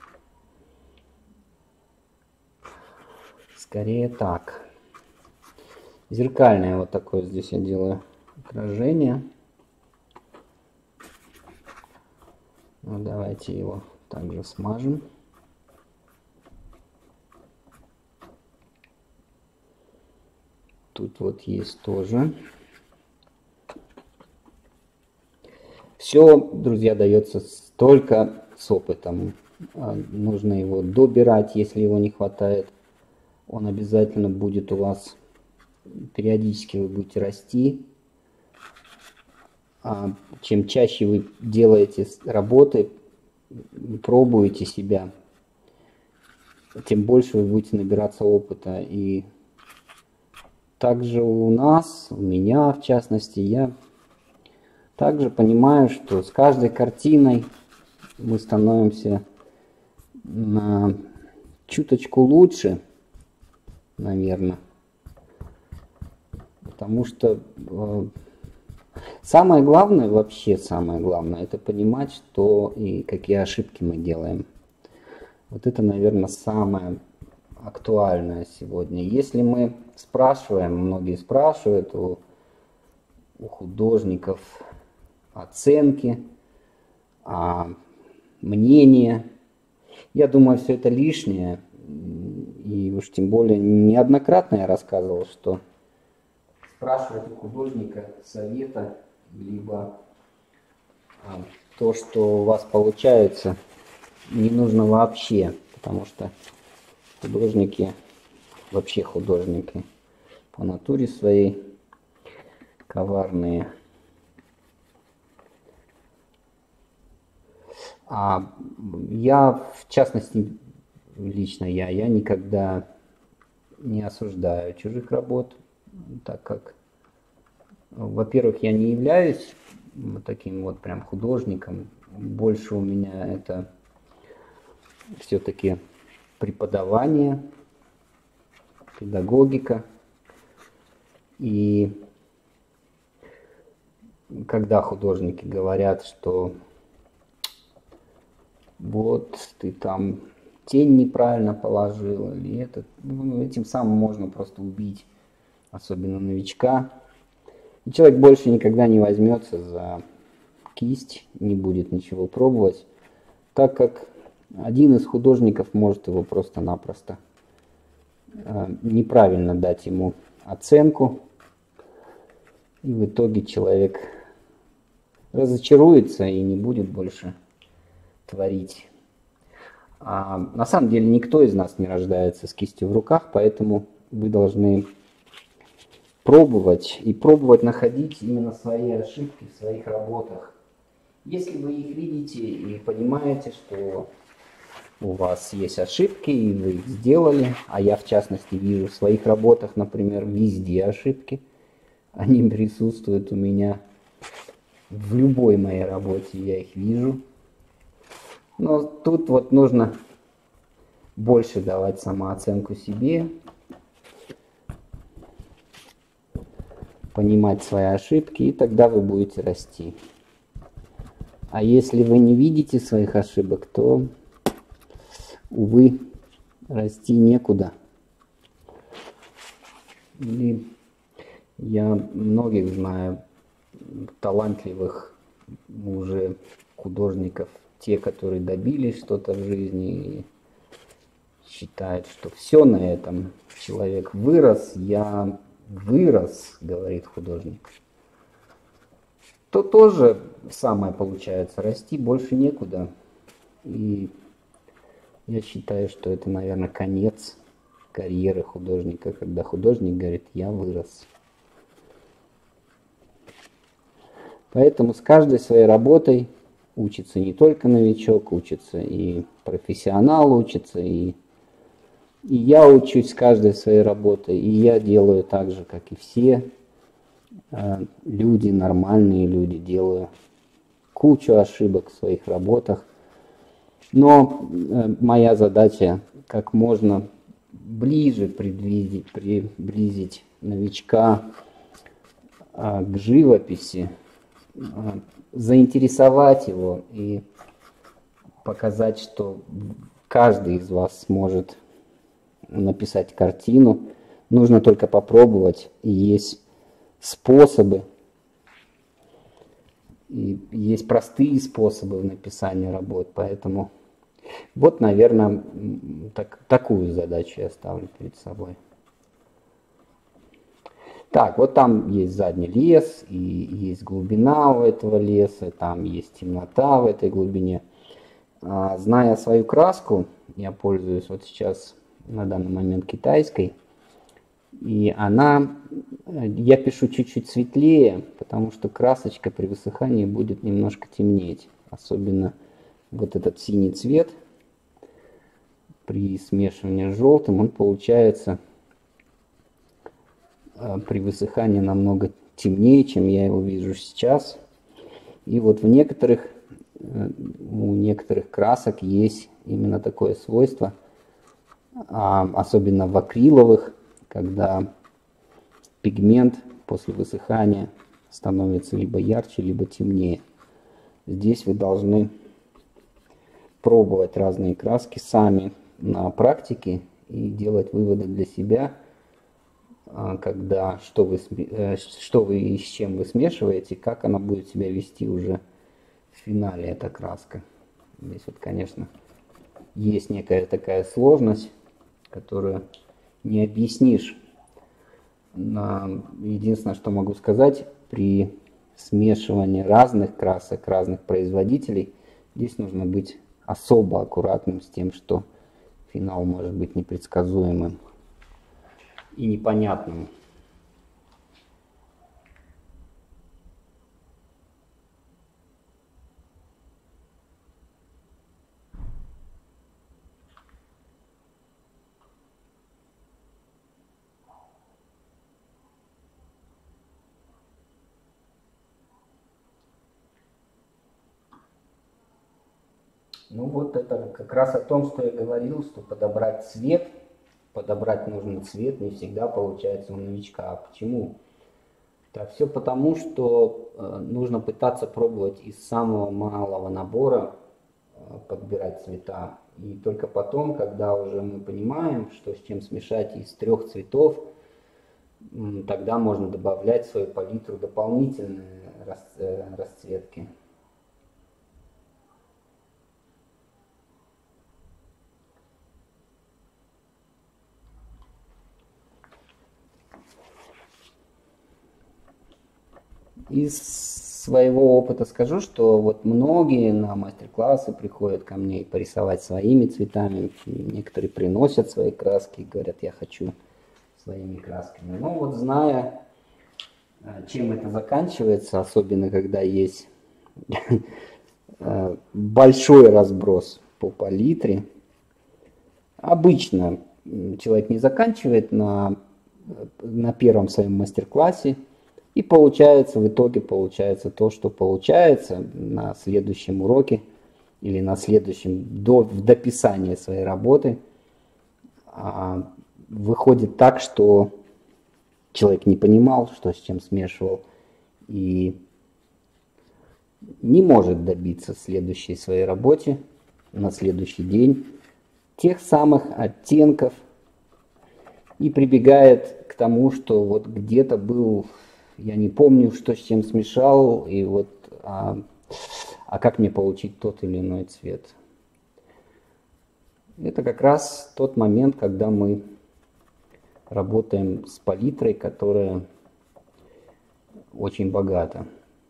Скорее так. Зеркальное вот такое здесь я делаю отражение. Ну, давайте его также смажем. Тут вот есть тоже. Все, друзья, дается только с опытом. Нужно его добирать, если его не хватает. Он обязательно будет у вас, периодически вы будете расти. Чем чаще вы делаете работы, пробуете себя, тем больше вы будете набираться опыта. И также у нас, у меня в частности, я также понимаю, что с каждой картиной мы становимся на чуточку лучше, наверное. Потому что самое главное, вообще самое главное, это понимать, что и какие ошибки мы делаем. Вот это, наверное, самое актуальное сегодня. Если мы спрашиваем, многие спрашивают у художников оценки, мнения, я думаю, все это лишнее. И уж тем более неоднократно я рассказывал, что спрашивать у художника совета, либо то, что у вас получается, не нужно вообще, потому что художники, вообще художники по натуре своей коварные. Я, в частности, лично я никогда не осуждаю чужих работ, так как, во-первых, я не являюсь таким вот прям художником. Больше у меня это все-таки преподавание, педагогика. И когда художники говорят, что вот ты там тень неправильно положил, или это, этим самым можно просто убить, особенно новичка. И человек больше никогда не возьмется за кисть, не будет ничего пробовать, так как один из художников может его просто-напросто неправильно дать ему оценку, и в итоге человек разочаруется и не будет больше творить. На самом деле никто из нас не рождается с кистью в руках, поэтому вы должны пробовать и пробовать находить именно свои ошибки в своих работах. Если вы их видите и понимаете, что у вас есть ошибки, и вы их сделали, а я в частности вижу в своих работах, например, везде ошибки, они присутствуют у меня в любой моей работе, я их вижу. Но тут вот нужно больше давать самооценку себе, понимать свои ошибки, и тогда вы будете расти. А если вы не видите своих ошибок, то, увы, расти некуда. И я многих знаю талантливых уже художников, те, которые добились что-то в жизни и считают, что все на этом, человек вырос, я вырос, говорит художник, то тоже самое получается, расти больше некуда. И я считаю, что это, наверное, конец карьеры художника, когда художник говорит, я вырос. Поэтому с каждой своей работой учится не только новичок, учится и профессионал, учится и И я учусь каждой своей работой, и я делаю так же, как и все люди, нормальные люди, делаю кучу ошибок в своих работах. Но моя задача как можно ближе приблизить новичка к живописи, заинтересовать его и показать, что каждый из вас сможет написать картину. Нужно только попробовать, и есть способы, и есть простые способы в написании работ, поэтому вот, наверное, такую задачу я ставлю перед собой. Так, вот там есть задний лес, и есть глубина у этого леса, там есть темнота в этой глубине. Зная свою краску, я пользуюсь вот сейчас на данный момент китайской, и я пишу чуть-чуть светлее, потому что красочка при высыхании будет немножко темнеть, особенно вот этот синий цвет при смешивании с желтым, он получается при высыхании намного темнее, чем я его вижу сейчас. И вот у некоторых красок есть именно такое свойство, особенно в акриловых, когда пигмент после высыхания становится либо ярче, либо темнее. Здесь вы должны пробовать разные краски сами на практике и делать выводы для себя, когда что вы и с чем вы смешиваете, как она будет себя вести уже в финале, эта краска. Здесь вот, конечно, есть некая такая сложность, которую не объяснишь. Единственное, что могу сказать, при смешивании разных красок, разных производителей, здесь нужно быть особо аккуратным с тем, что финал может быть непредсказуемым и непонятным. Ну вот это как раз о том, что я говорил, что подобрать цвет, подобрать нужный цвет не всегда получается у новичка. А почему? Так, все потому, что нужно пытаться пробовать из самого малого набора подбирать цвета. И только потом, когда уже мы понимаем, что с чем смешать из 3 цветов, тогда можно добавлять в свою палитру дополнительные расцветки. Из своего опыта скажу, что вот многие на мастер-классы приходят ко мне и порисовать своими цветами. Некоторые приносят свои краски и говорят, я хочу своими красками. Но вот зная, чем это заканчивается, особенно когда есть большой разброс по палитре, обычно человек не заканчивает на первом своем мастер-классе, и в итоге получается то, что получается на следующем уроке или на следующем, в дописании своей работы. Выходит так, что человек не понимал, что с чем смешивал, и не может добиться в следующей своей работе, на следующий день, тех самых оттенков, и прибегает к тому, что вот где-то был... Я не помню, что с чем смешал, и вот, как мне получить тот или иной цвет. Это как раз тот момент, когда мы работаем с палитрой, которая очень богата.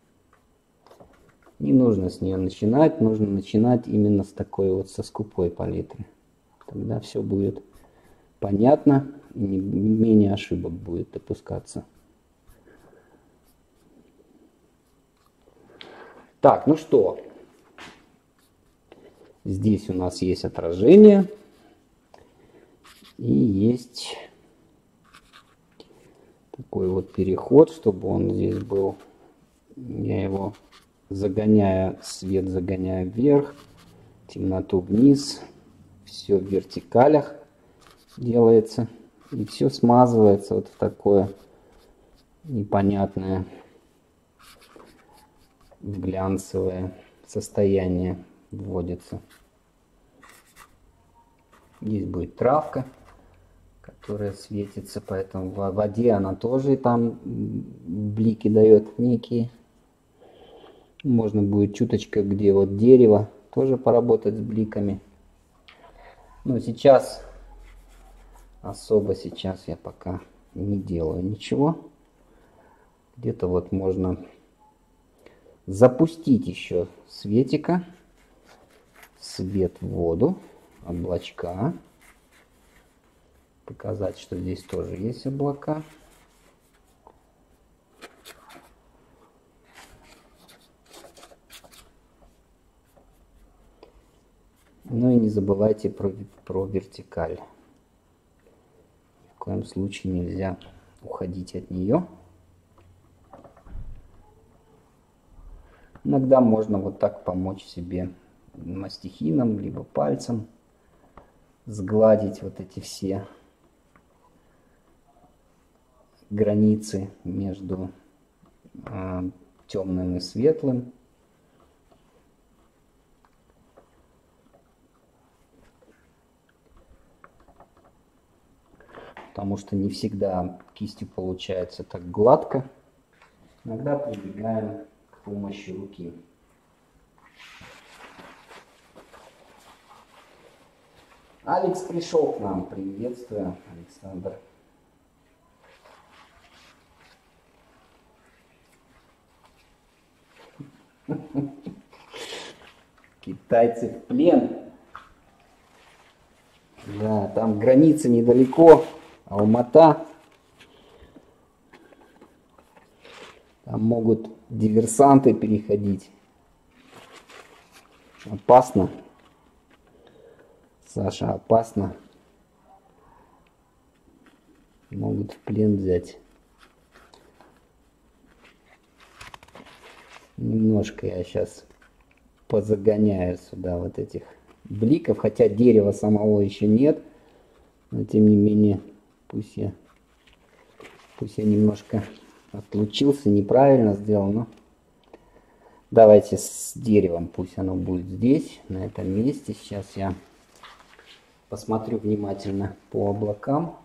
Не нужно с нее начинать, нужно начинать именно с такой вот, со скупой палитры. Тогда все будет понятно, и менее ошибок будет допускаться. Так, ну что, здесь у нас есть отражение. И есть такой вот переход, чтобы он здесь был. Я его загоняю, свет загоняю вверх, темноту вниз. Все в вертикалях делается. И все смазывается вот в такое непонятное глянцевое состояние вводится. Здесь будет травка, которая светится, поэтому в воде она тоже там блики дает некие. Можно будет чуточка, где вот дерево, тоже поработать с бликами. Но сейчас, особо сейчас я пока не делаю ничего. Где-то вот можно запустить еще светика, свет в воду, облачка. Показать, что здесь тоже есть облака. Ну и не забывайте про вертикаль. Ни в коем случае нельзя уходить от нее. Иногда можно вот так помочь себе мастихином, либо пальцем сгладить вот эти все границы между темным и светлым. Потому что не всегда кистью получается так гладко. Иногда прибегаем к помощи руки. Алекс пришел к нам. Приветствую, Александр. Китайцы в плен. Да, там граница недалеко. Алмата. Там могут диверсанты переходить. Опасно. Саша, опасно. Могут в плен взять. Немножко я сейчас позагоняю сюда вот этих бликов. Хотя дерева самого еще нет. Но тем не менее, пусть я немножко отлучился, неправильно сделал. Но давайте с деревом, пусть оно будет здесь, на этом месте. Сейчас я посмотрю внимательно по облакам.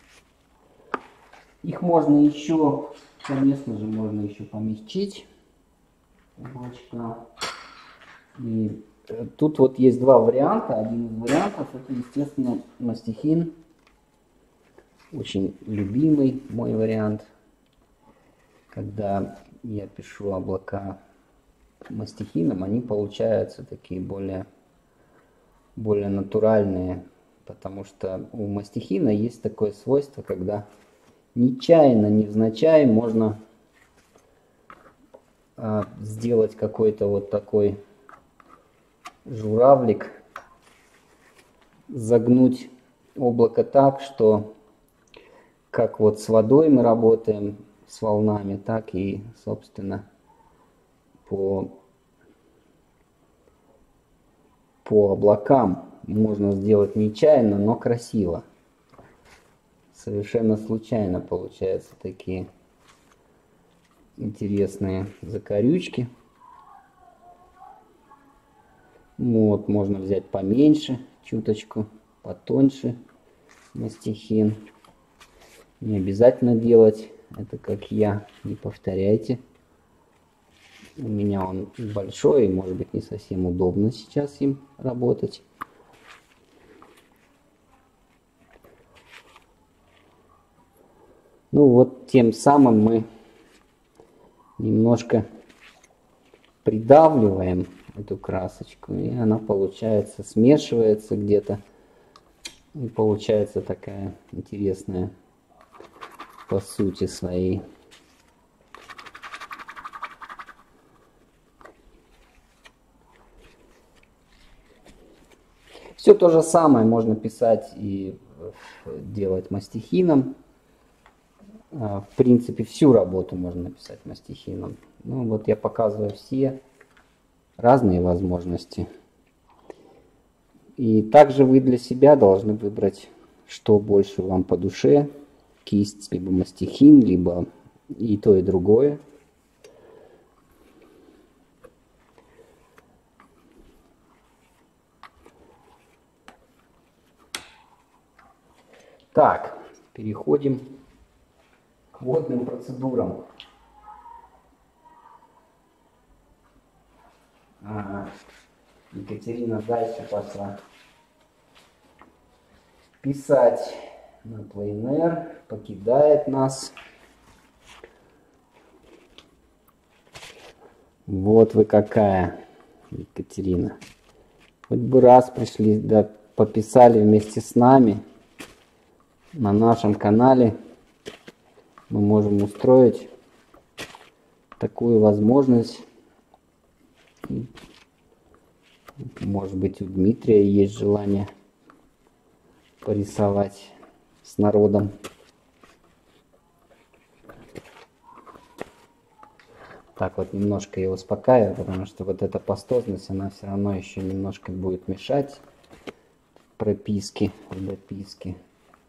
Их можно еще, конечно же, можно еще помягчить. Облачка. И тут вот есть два варианта. Один из вариантов это, естественно, мастихин. Очень любимый мой вариант. Когда я пишу облака мастихином, они получаются такие более натуральные. Потому что у мастихина есть такое свойство, когда нечаянно, невзначай можно сделать какой-то вот такой журавлик, загнуть облако так, что как вот с водой мы работаем, с волнами, так и, собственно, по облакам можно сделать нечаянно, но красиво. Совершенно случайно получаются такие интересные закорючки. Вот, можно взять поменьше, чуточку, потоньше мастихин. Не обязательно делать это как я, не повторяйте. У меня он большой, и может быть не совсем удобно сейчас им работать. Ну вот, тем самым мы немножко придавливаем эту красочку, и она получается, смешивается где-то, и получается такая интересная по сути своей. Все то же самое можно писать и делать мастихином. В принципе, всю работу можно написать мастихином. Ну вот я показываю все разные возможности. И также вы для себя должны выбрать, что больше вам по душе. Кисть, либо мастихин, либо и то, и другое. Так, переходим к водным процедурам. Екатерина дальше пошла писать на пленэр, покидает нас. Вот вы какая, Екатерина. Хоть бы раз пришли, да пописали вместе с нами. На нашем канале мы можем устроить такую возможность. Может быть, у Дмитрия есть желание порисовать с народом. Так вот немножко я успокаиваю, потому что вот эта пастозность, она все равно еще немножко будет мешать прописке, дописке.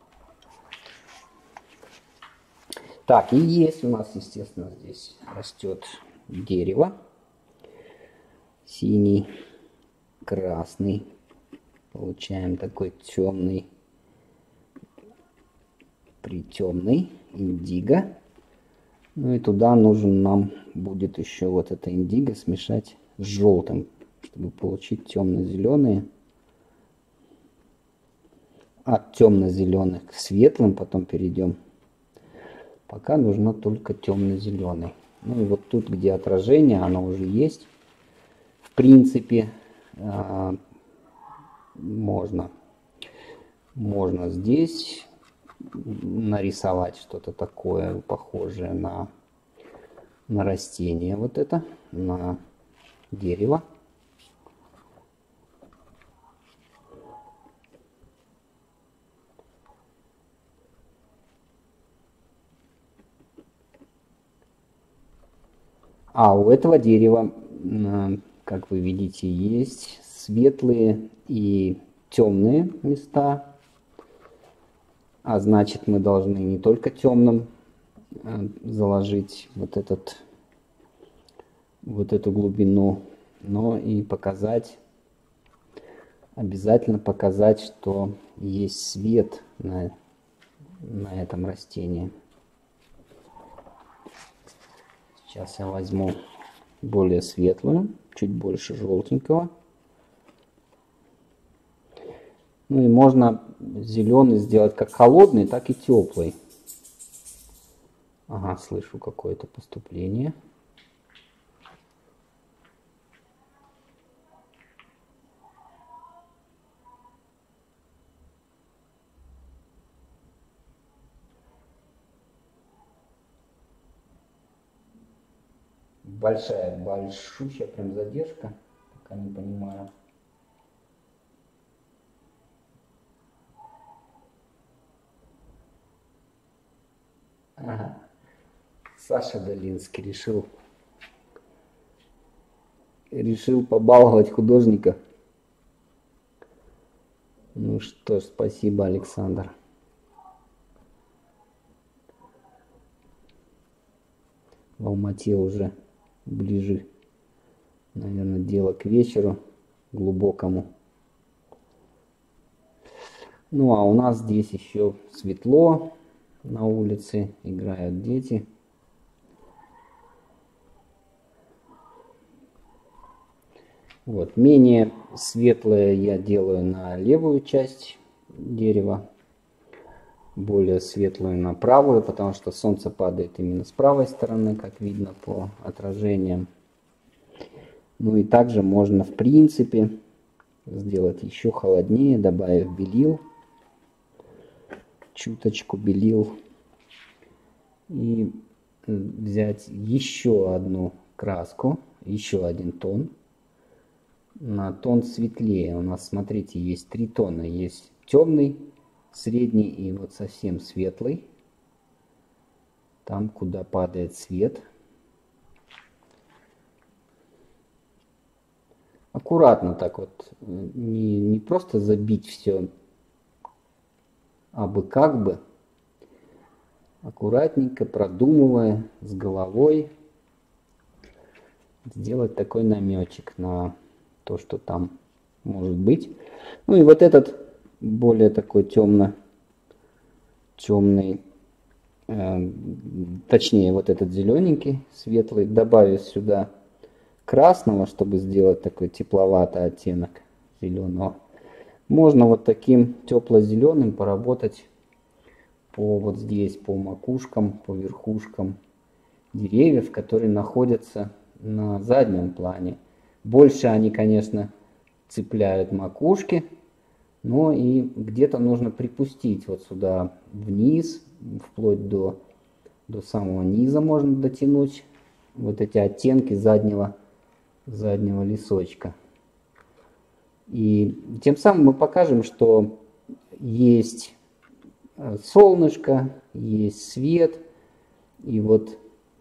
Так, и есть у нас, естественно, здесь растет дерево. Синий, красный. Получаем такой темный, притемный индиго. Ну и туда нужен нам будет еще вот это индиго смешать с желтым, чтобы получить темно-зеленые. От темно-зеленых к светлым потом перейдем. Пока нужно только темно-зеленый. Ну и вот тут, где отражение, оно уже есть. В принципе, можно здесь нарисовать что-то такое похожее на растение, вот это, на дерево. А у этого дерева, как вы видите, есть светлые и темные места. А значит, мы должны не только темным заложить вот эту глубину, но и показать, обязательно показать, что есть свет на этом растении. Сейчас я возьму более светлую, чуть больше желтенького. Ну и можно зеленый сделать как холодный, так и теплый. Ага, слышу какое-то поступление. Большущая прям задержка, пока не понимаю. Ага. Саша Долинский решил побаловать художника. Ну что ж, спасибо, Александр. В Алмате уже ближе, наверное, дело к вечеру глубокому. Ну а у нас здесь еще светло, на улице играют дети. Вот, менее светлое я делаю на левую часть дерева, более светлую на правую, потому что солнце падает именно с правой стороны, как видно по отражениям. Ну и также можно, в принципе, сделать еще холоднее, добавив белил, чуточку белил, и взять еще одну краску, еще один тон, на тон светлее. У нас, смотрите, есть три тона. Есть темный, средний и вот совсем светлый. Там, куда падает свет. Аккуратно так вот, не просто забить все абы как бы, аккуратненько, продумывая, с головой, сделать такой намечек на то, что там может быть. Ну и вот этот более такой темный, точнее вот этот зелененький, светлый, добавив сюда красного, чтобы сделать такой тепловатый оттенок зеленого. Можно вот таким тепло-зеленым поработать по вот здесь, по макушкам, по верхушкам деревьев, которые находятся на заднем плане. Больше они, конечно, цепляют макушки, но и где-то нужно припустить вот сюда вниз, вплоть до самого низа можно дотянуть вот эти оттенки заднего листочка. И тем самым мы покажем, что есть солнышко, есть свет, и вот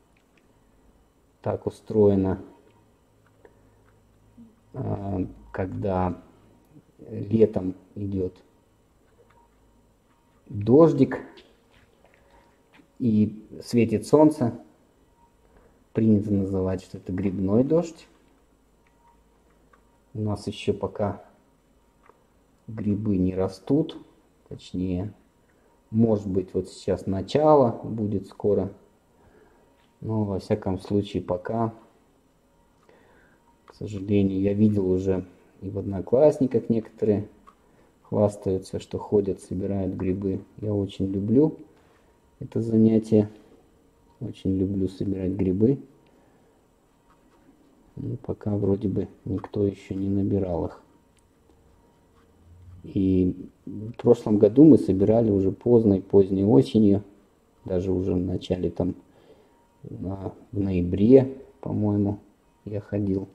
так устроено, когда летом идет дождик и светит солнце, принято называть, что это грибной дождь. У нас еще пока грибы не растут, точнее, может быть, вот сейчас начало будет скоро, но во всяком случае пока, к сожалению, я видел уже и в Одноклассниках некоторые хвастаются, что ходят, собирают грибы. Я очень люблю это занятие, очень люблю собирать грибы. Но пока вроде бы никто еще не набирал их. И в прошлом году мы собирали уже поздней осенью, даже уже в начале там, в ноябре, по-моему, я ходил.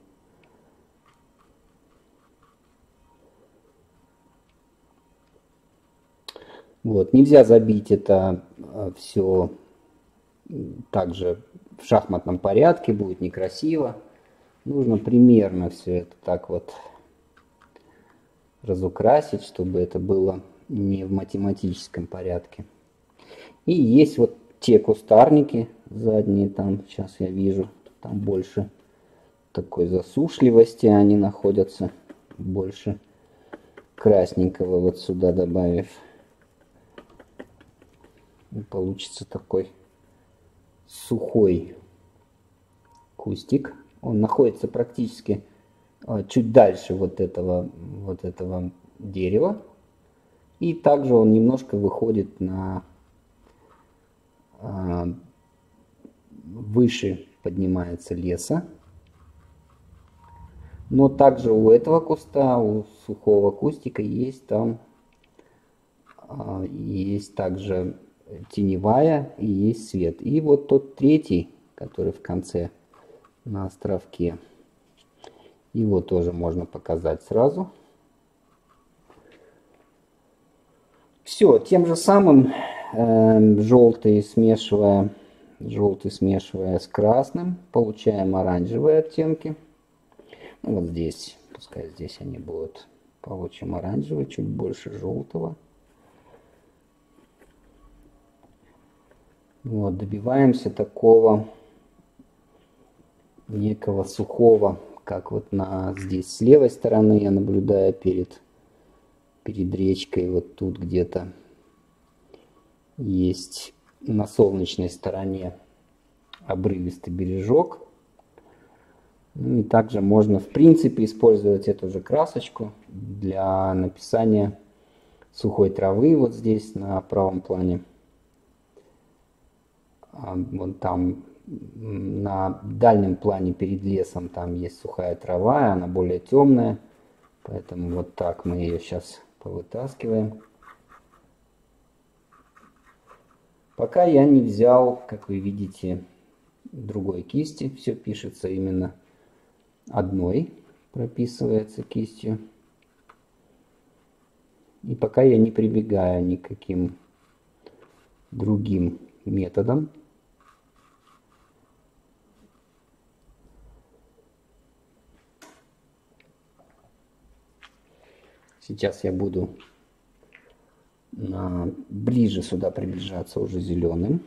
Вот, нельзя забить это все также в шахматном порядке, будет некрасиво. Нужно примерно все это так вот разукрасить, чтобы это было не в математическом порядке. И есть вот те кустарники задние, там сейчас я вижу, там больше такой засушливости они находятся, больше красненького вот сюда добавив. И получится такой сухой кустик. Он находится практически чуть дальше вот этого дерева. И также он немножко выходит на выше поднимается леса. Но также у этого куста, у сухого кустика есть там есть также теневая и есть свет. И вот тот третий, который в конце на островке, его тоже можно показать сразу. Все, тем же самым желтый смешивая с красным, получаем оранжевые оттенки. Вот здесь, пускай здесь они будут, получим оранжевый, чуть больше желтого. Вот, добиваемся такого некого сухого, как вот здесь с левой стороны я наблюдаю перед речкой, вот тут где-то есть на солнечной стороне обрывистый бережок. Ну и также можно в принципе использовать эту же красочку для написания сухой травы вот здесь на правом плане. Вон там на дальнем плане перед лесом там есть сухая трава, она более темная, поэтому вот так мы ее сейчас повытаскиваем. Пока я не взял, как вы видите, другой кисти, все пишется именно одной, прописывается кистью. И пока я не прибегаю никаким другим методом. Сейчас я буду ближе сюда приближаться уже зеленым.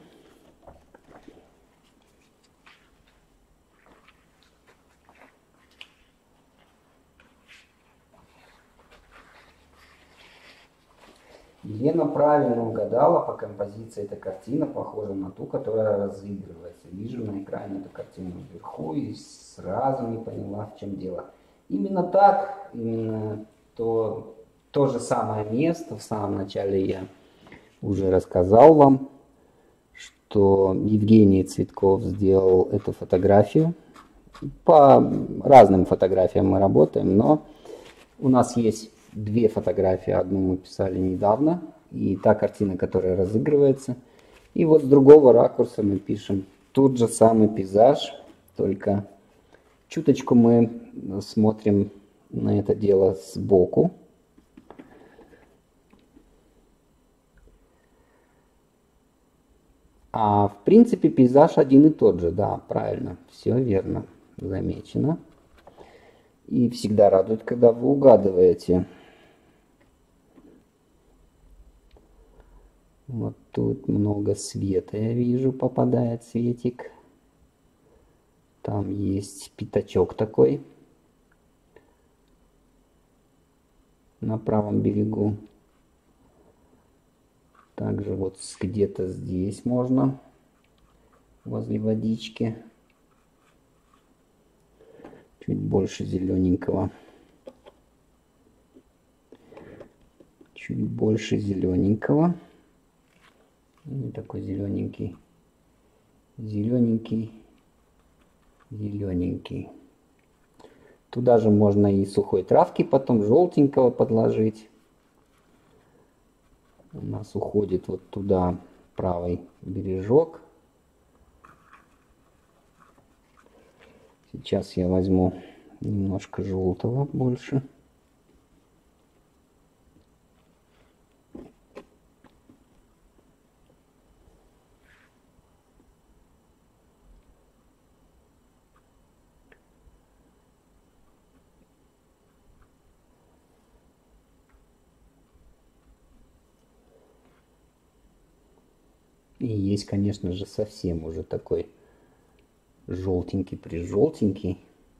Елена правильно угадала по композиции. Эта картина похожа на ту, которая разыгрывается. Вижу на экране эту картину вверху и сразу не поняла, в чем дело. Именно так, именно то же самое место. В самом начале я уже рассказал вам, что Евгений Цветков сделал эту фотографию. По разным фотографиям мы работаем, но у нас есть две фотографии. Одну мы писали недавно, и та картина, которая разыгрывается. И вот с другого ракурса мы пишем тот же самый пейзаж, только чуточку мы смотрим на это дело сбоку. А в принципе пейзаж один и тот же, да, правильно, все верно замечено. И всегда радует, когда вы угадываете. Вот тут много света, я вижу, попадает светик. Там есть пятачок такой на правом берегу. Также вот где-то здесь можно, возле водички, чуть больше зелененького. Чуть больше зелененького. И такой зелененький, зелененький, зелененький. Туда же можно и сухой травки потом желтенького подложить. У нас уходит вот туда правый бережок. Сейчас я возьму немножко желтого больше. И есть, конечно же, совсем уже такой желтенький-прижелтенький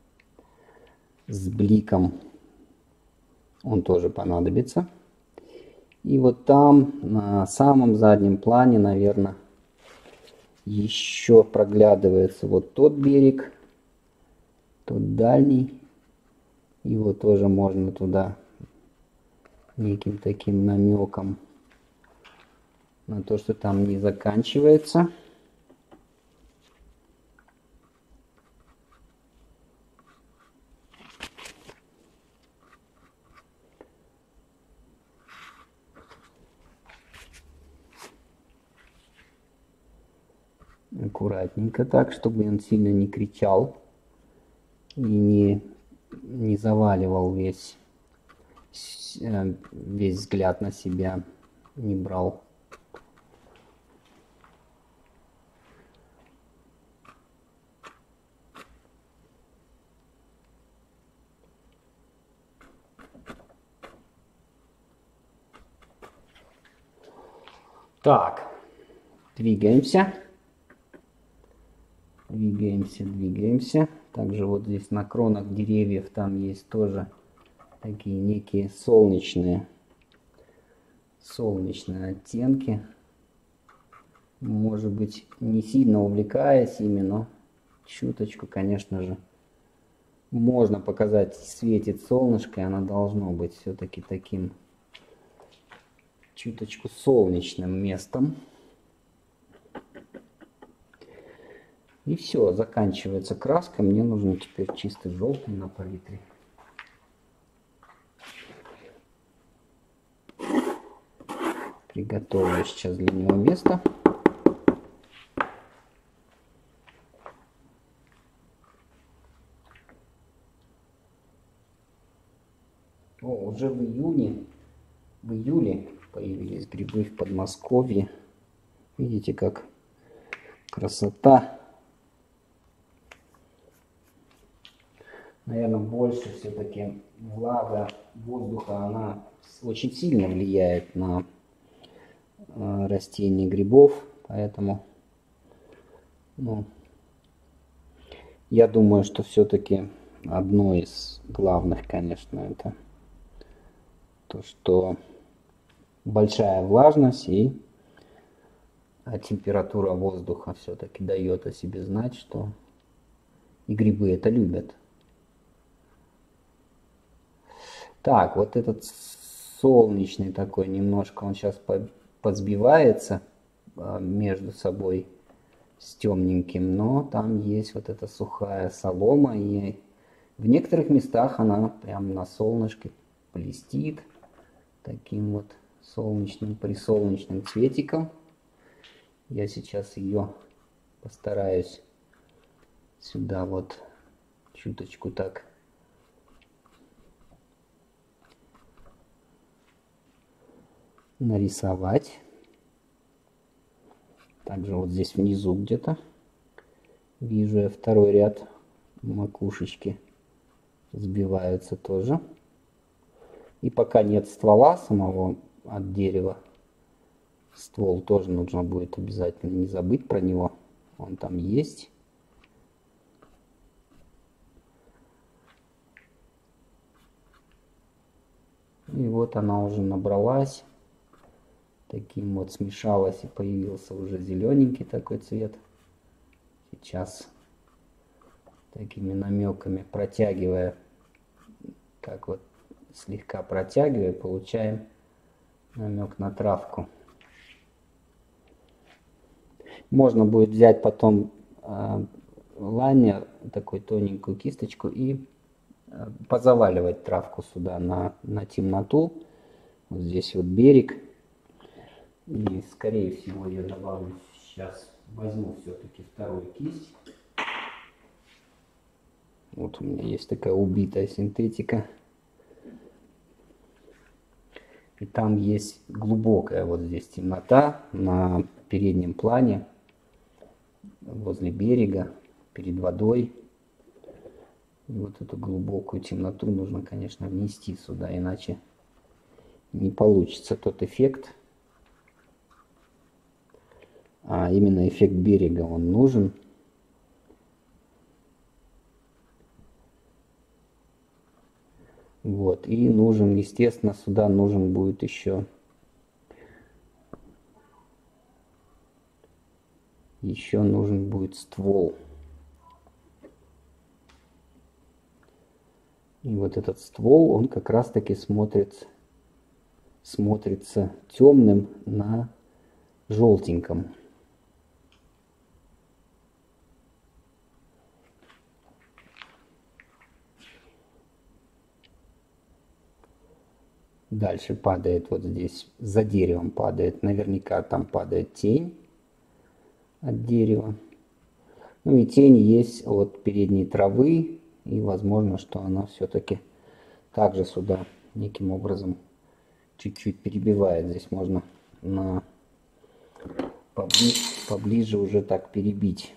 с бликом. Он тоже понадобится. И вот там, на самом заднем плане, наверное, еще проглядывается вот тот берег, тот дальний. Его тоже можно туда неким таким намеком на то, что там не заканчивается. Аккуратненько так, чтобы он сильно не кричал и не заваливал весь взгляд на себя, не брал. Так, двигаемся. Двигаемся. Также вот здесь на кронах деревьев там есть тоже такие некие солнечные оттенки. Может быть, не сильно увлекаясь ими, но чуточку, конечно же, можно показать, светит солнышко, и оно должно быть все-таки таким чуточку солнечным местом. И все, заканчивается краска. Мне нужен теперь чистый желтый на палитре. Приготовлю сейчас для него место. О, уже в июне в июле появились грибы в Подмосковье. Видите, как красота. Наверное, больше все-таки влага воздуха, она очень сильно влияет на растение грибов, поэтому, ну, я думаю, что все-таки одно из главных, конечно, это то, что большая влажность и температура воздуха все-таки дает о себе знать, что и грибы это любят. Так, вот этот солнечный такой немножко, он сейчас подсбивается между собой с темненьким, но там есть вот эта сухая солома, и в некоторых местах она прям на солнышке блестит таким вот солнечным, присолнечным цветиком. Я сейчас ее постараюсь сюда вот чуточку так нарисовать. Также вот здесь внизу где-то вижу я второй ряд макушечки сбиваются тоже. И пока нет ствола самого от дерева, ствол тоже нужно будет обязательно не забыть про него. Он там есть. И вот она уже набралась. Таким вот смешалась и появился уже зелененький такой цвет. Сейчас такими намеками протягивая, как вот слегка протягивая, получаем намек на травку. Можно будет взять потом лайнер, такую тоненькую кисточку, и позаваливать травку сюда на темноту. Вот здесь вот берег. И скорее всего я добавлю сейчас, возьму все-таки вторую кисть. Вот у меня есть такая убитая синтетика. И там есть глубокая вот здесь темнота на переднем плане, возле берега, перед водой. И вот эту глубокую темноту нужно, конечно, внести сюда, иначе не получится тот эффект. А именно эффект берега он нужен. Вот, и нужен, естественно, сюда нужен будет еще нужен будет ствол. И вот этот ствол, он как раз таки смотрится темным на желтеньком. Дальше падает вот здесь, за деревом падает, наверняка там падает тень от дерева. Ну и тень есть от передней травы, и возможно, что она все-таки также сюда неким образом чуть-чуть перебивает. Здесь можно поближе уже так перебить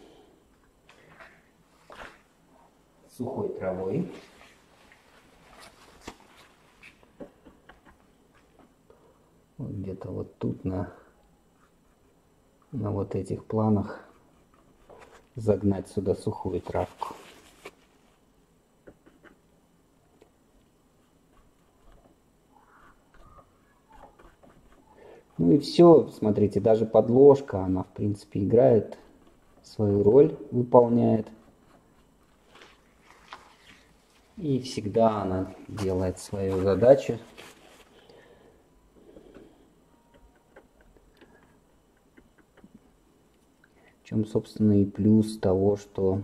сухой травой. Вот где-то вот тут на вот этих планах загнать сюда сухую травку. Ну и все, смотрите, даже подложка, она в принципе играет свою роль, выполняет. И всегда она делает свою задачу. В чем, собственно, и плюс того, что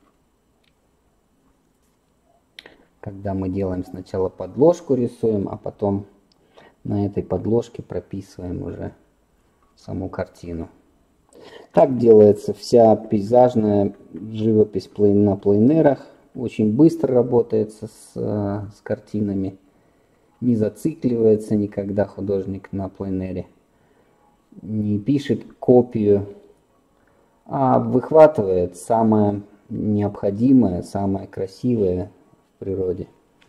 когда мы делаем сначала подложку, рисуем, а потом на этой подложке прописываем уже саму картину. Так делается вся пейзажная живопись на пленэрах. Очень быстро работается с картинами. не зацикливается никогда художник на пленэре, не пишет копию, а выхватывает самое необходимое, самое красивое в природе.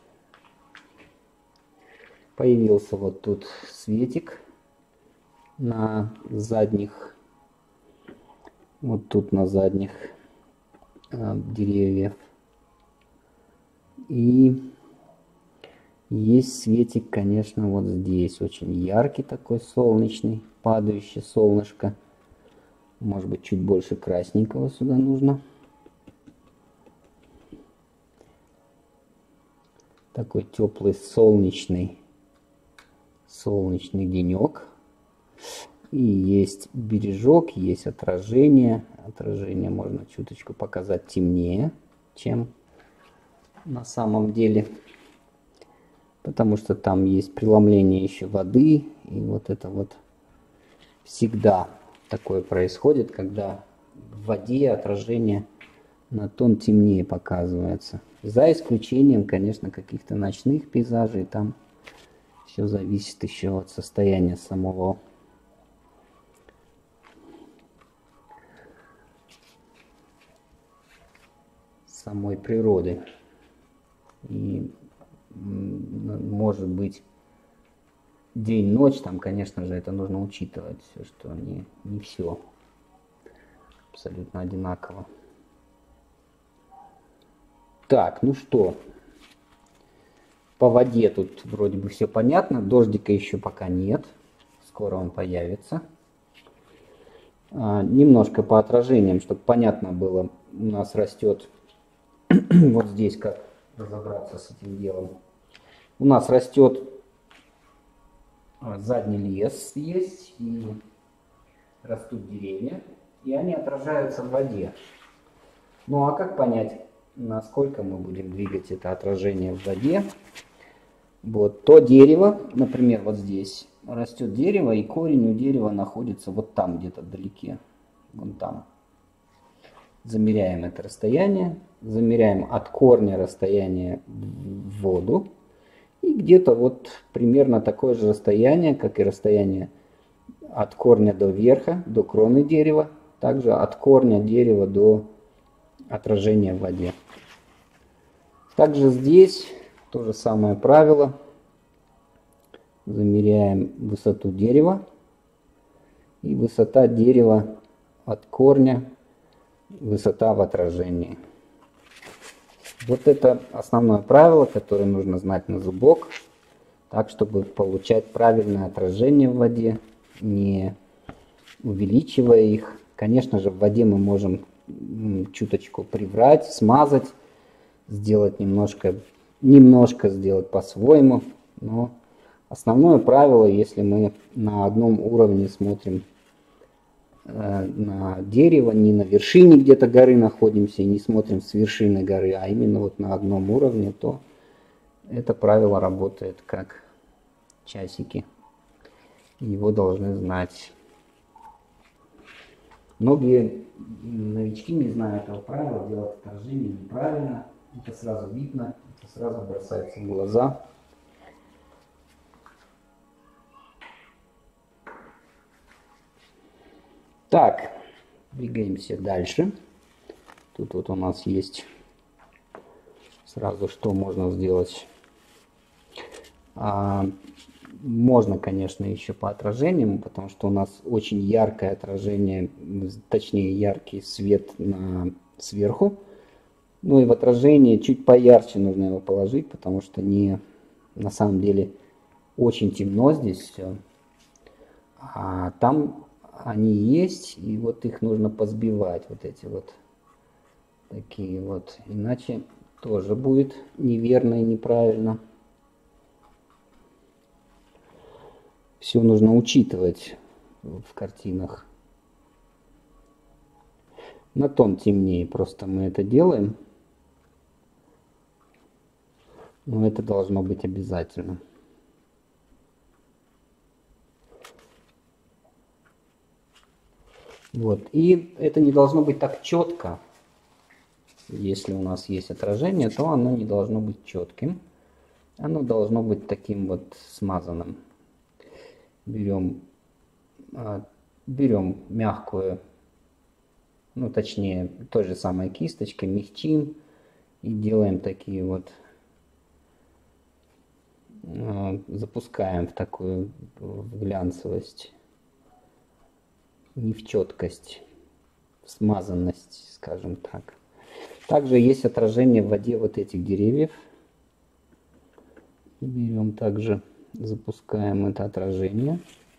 Появился вот тут светик на задних, вот тут на задних деревьев. И есть светик, конечно, вот здесь, очень яркий такой, солнечный, падающее солнышко. Может быть, чуть больше красненького сюда нужно. Такой теплый солнечный денек. И есть бережок, есть отражение. Отражение можно чуточку показать темнее, чем на самом деле. Потому что там есть преломление еще воды. И вот это вот всегда такое происходит, когда в воде отражение на тон темнее показывается. За исключением, конечно, каких-то ночных пейзажей. Там все зависит еще от состояния самой природы. И может быть день-ночь, там, конечно же, это нужно учитывать, что не все абсолютно одинаково. Так, ну что, по воде тут вроде бы все понятно, дождика еще пока нет, скоро он появится. Немножко по отражениям, чтобы понятно было, у нас растет вот здесь, как разобраться с этим делом. У нас растет задний лес есть, и растут деревья, и они отражаются в воде. Ну а как понять, насколько мы будем двигать это отражение в воде? Вот то дерево, например, вот здесь растет дерево, и корень у дерева находится вот там где-то вдалеке, вон там. Замеряем это расстояние, замеряем от корня расстояние в воду, и где-то вот примерно такое же расстояние, как и расстояние от корня до верха, до кроны дерева, также от корня дерева до отражения в воде. Также здесь то же самое правило. Замеряем высоту дерева, и высота дерева от корня, высота в отражении. Вот это основное правило, которое нужно знать на зубок, так, чтобы получать правильное отражение в воде, не увеличивая их. Конечно же, в воде мы можем чуточку приврать, смазать, сделать немножко сделать по-своему, но основное правило, если мы на одном уровне смотрим на дерево, не на вершине где-то горы находимся и не смотрим с вершины горы, а именно вот на одном уровне, то это правило работает как часики. Его должны знать. Многие новички не знают этого правила, делают отражение неправильно. Это сразу видно, это сразу бросается в глаза. Так, двигаемся дальше. Тут вот у нас есть сразу, что можно сделать. Можно, конечно, еще по отражениям, потому что у нас очень яркое отражение, точнее яркий свет сверху. Ну и в отражении чуть поярче нужно его положить, потому что на самом деле очень темно здесь все. А там они есть, и вот их нужно позбивать, вот эти вот такие вот. Иначе тоже будет неверно и неправильно. Все нужно учитывать в картинах. На тон темнее просто мы это делаем. Но это должно быть обязательно. Вот. И это не должно быть так четко. Если у нас есть отражение, то оно не должно быть четким. Оно должно быть таким вот смазанным. Берем мягкую, ну точнее той же самой кисточкой, мягчим и делаем такие вот, запускаем в такую в глянцевость, не в четкость, в смазанность, скажем так. Также есть отражение в воде вот этих деревьев. Берем также, запускаем это отражение.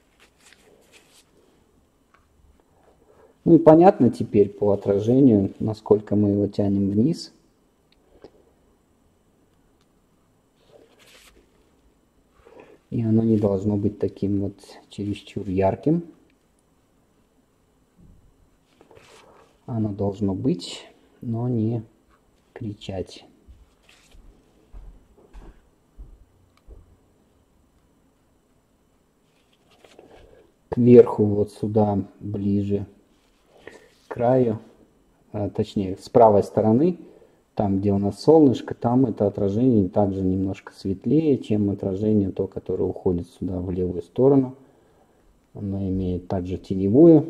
Ну и понятно теперь по отражению, насколько мы его тянем вниз. И оно не должно быть таким вот чересчур ярким. Оно должно быть, но не кричать. Кверху вот сюда ближе к краю, точнее с правой стороны, там где у нас солнышко, там это отражение также немножко светлее, чем отражение то, которое уходит сюда в левую сторону. Оно имеет также теневую.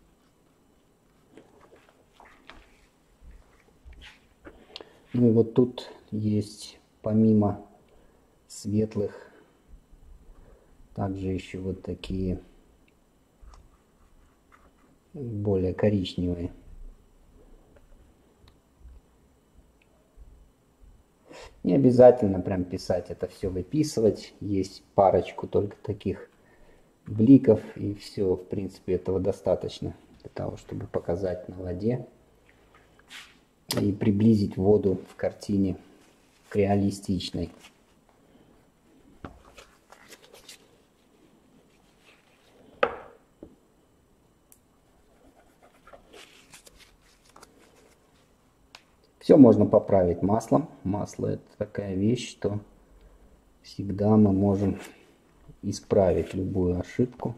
Ну и вот тут есть помимо светлых также еще вот такие более коричневые. Не обязательно прям писать это все, выписывать. Есть парочку только таких бликов, и все, в принципе, этого достаточно для того, чтобы показать на воде и приблизить воду в картине к реалистичной. Все можно поправить маслом. Масло — это такая вещь, что всегда мы можем исправить любую ошибку.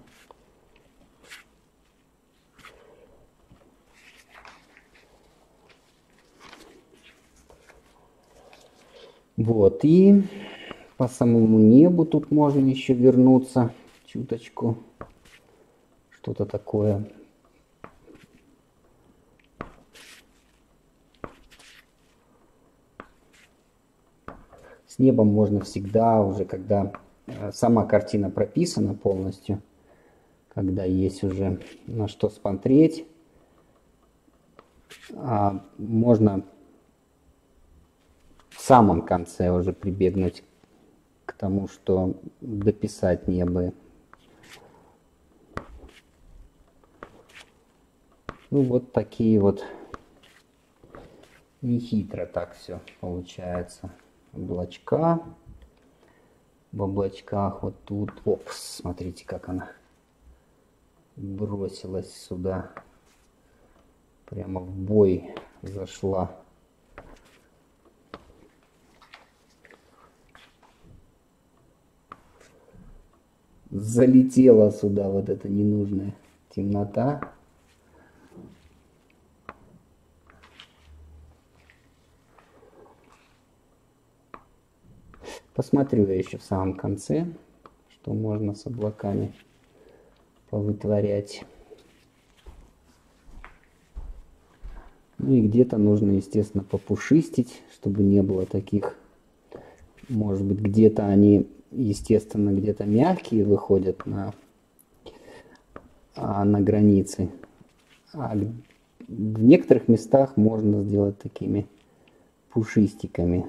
Вот, и по самому небу тут можно еще вернуться чуточку. Что-то такое. С небом можно всегда, уже когда сама картина прописана полностью, когда есть уже на что смотреть, можно в самом конце уже прибегнуть к тому, что дописать небо. Ну вот такие вот, нехитро так все получается. Облачка. В облачках вот тут, опс, смотрите, как она бросилась сюда, прямо в бой зашла. Залетела сюда вот эта ненужная темнота. Посмотрю я еще в самом конце, что можно с облаками повытворять. Ну и где-то нужно, естественно, попушистить, чтобы не было таких, может быть, где-то они, естественно, где-то мягкие выходят на границе. А в некоторых местах можно сделать такими пушистиками.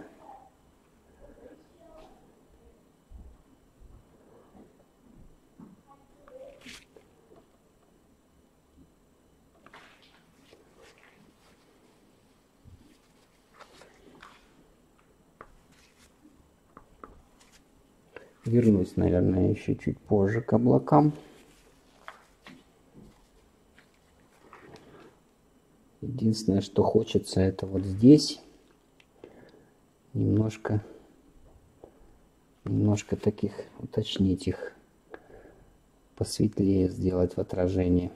Вернусь, наверное, еще чуть позже к облакам. Единственное, что хочется, это вот здесь немножко таких, уточнить их, посветлее сделать в отражении.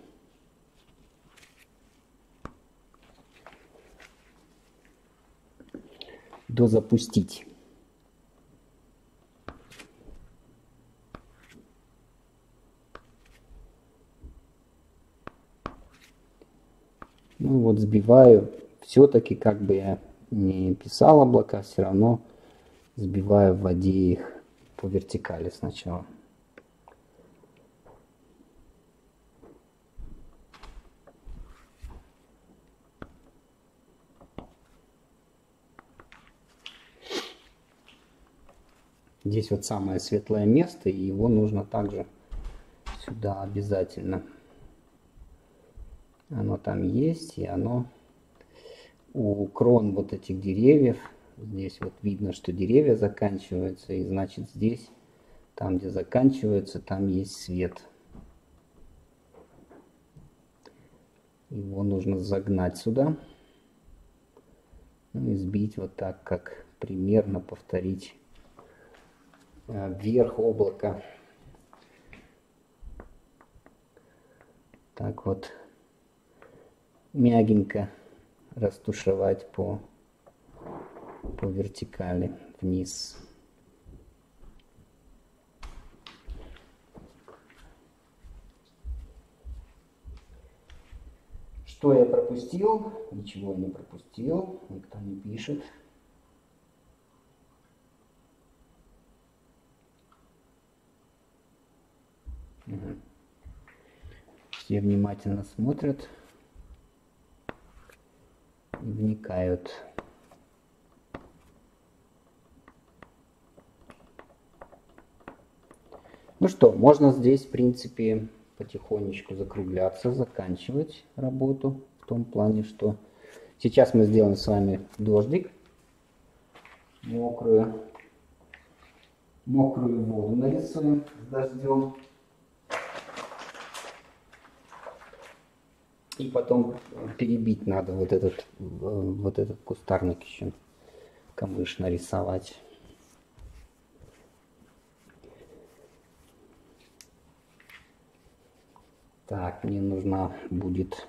Дозапустить. Ну вот сбиваю, все-таки как бы я не писал облака, все равно сбиваю в воде их по вертикали сначала. Здесь вот самое светлое место, и его нужно также сюда обязательно. Оно там есть, и оно у крон вот этих деревьев. Здесь вот видно, что деревья заканчиваются, и значит здесь, там где заканчиваются, там есть свет. Его нужно загнать сюда. Ну и сбить вот так, как примерно повторить вверх облака. Так вот мягенько растушевать по вертикали вниз. Что я пропустил? Ничего не пропустил, никто не пишет. Угу. Все внимательно смотрят и вникают. Ну что, можно здесь, в принципе, потихонечку закругляться, заканчивать работу. В том плане, что сейчас мы сделаем с вами дождик. Мокрую воду нарисуем с дождем. И потом перебить надо вот этот кустарник еще, камыш нарисовать. Так, мне нужна будет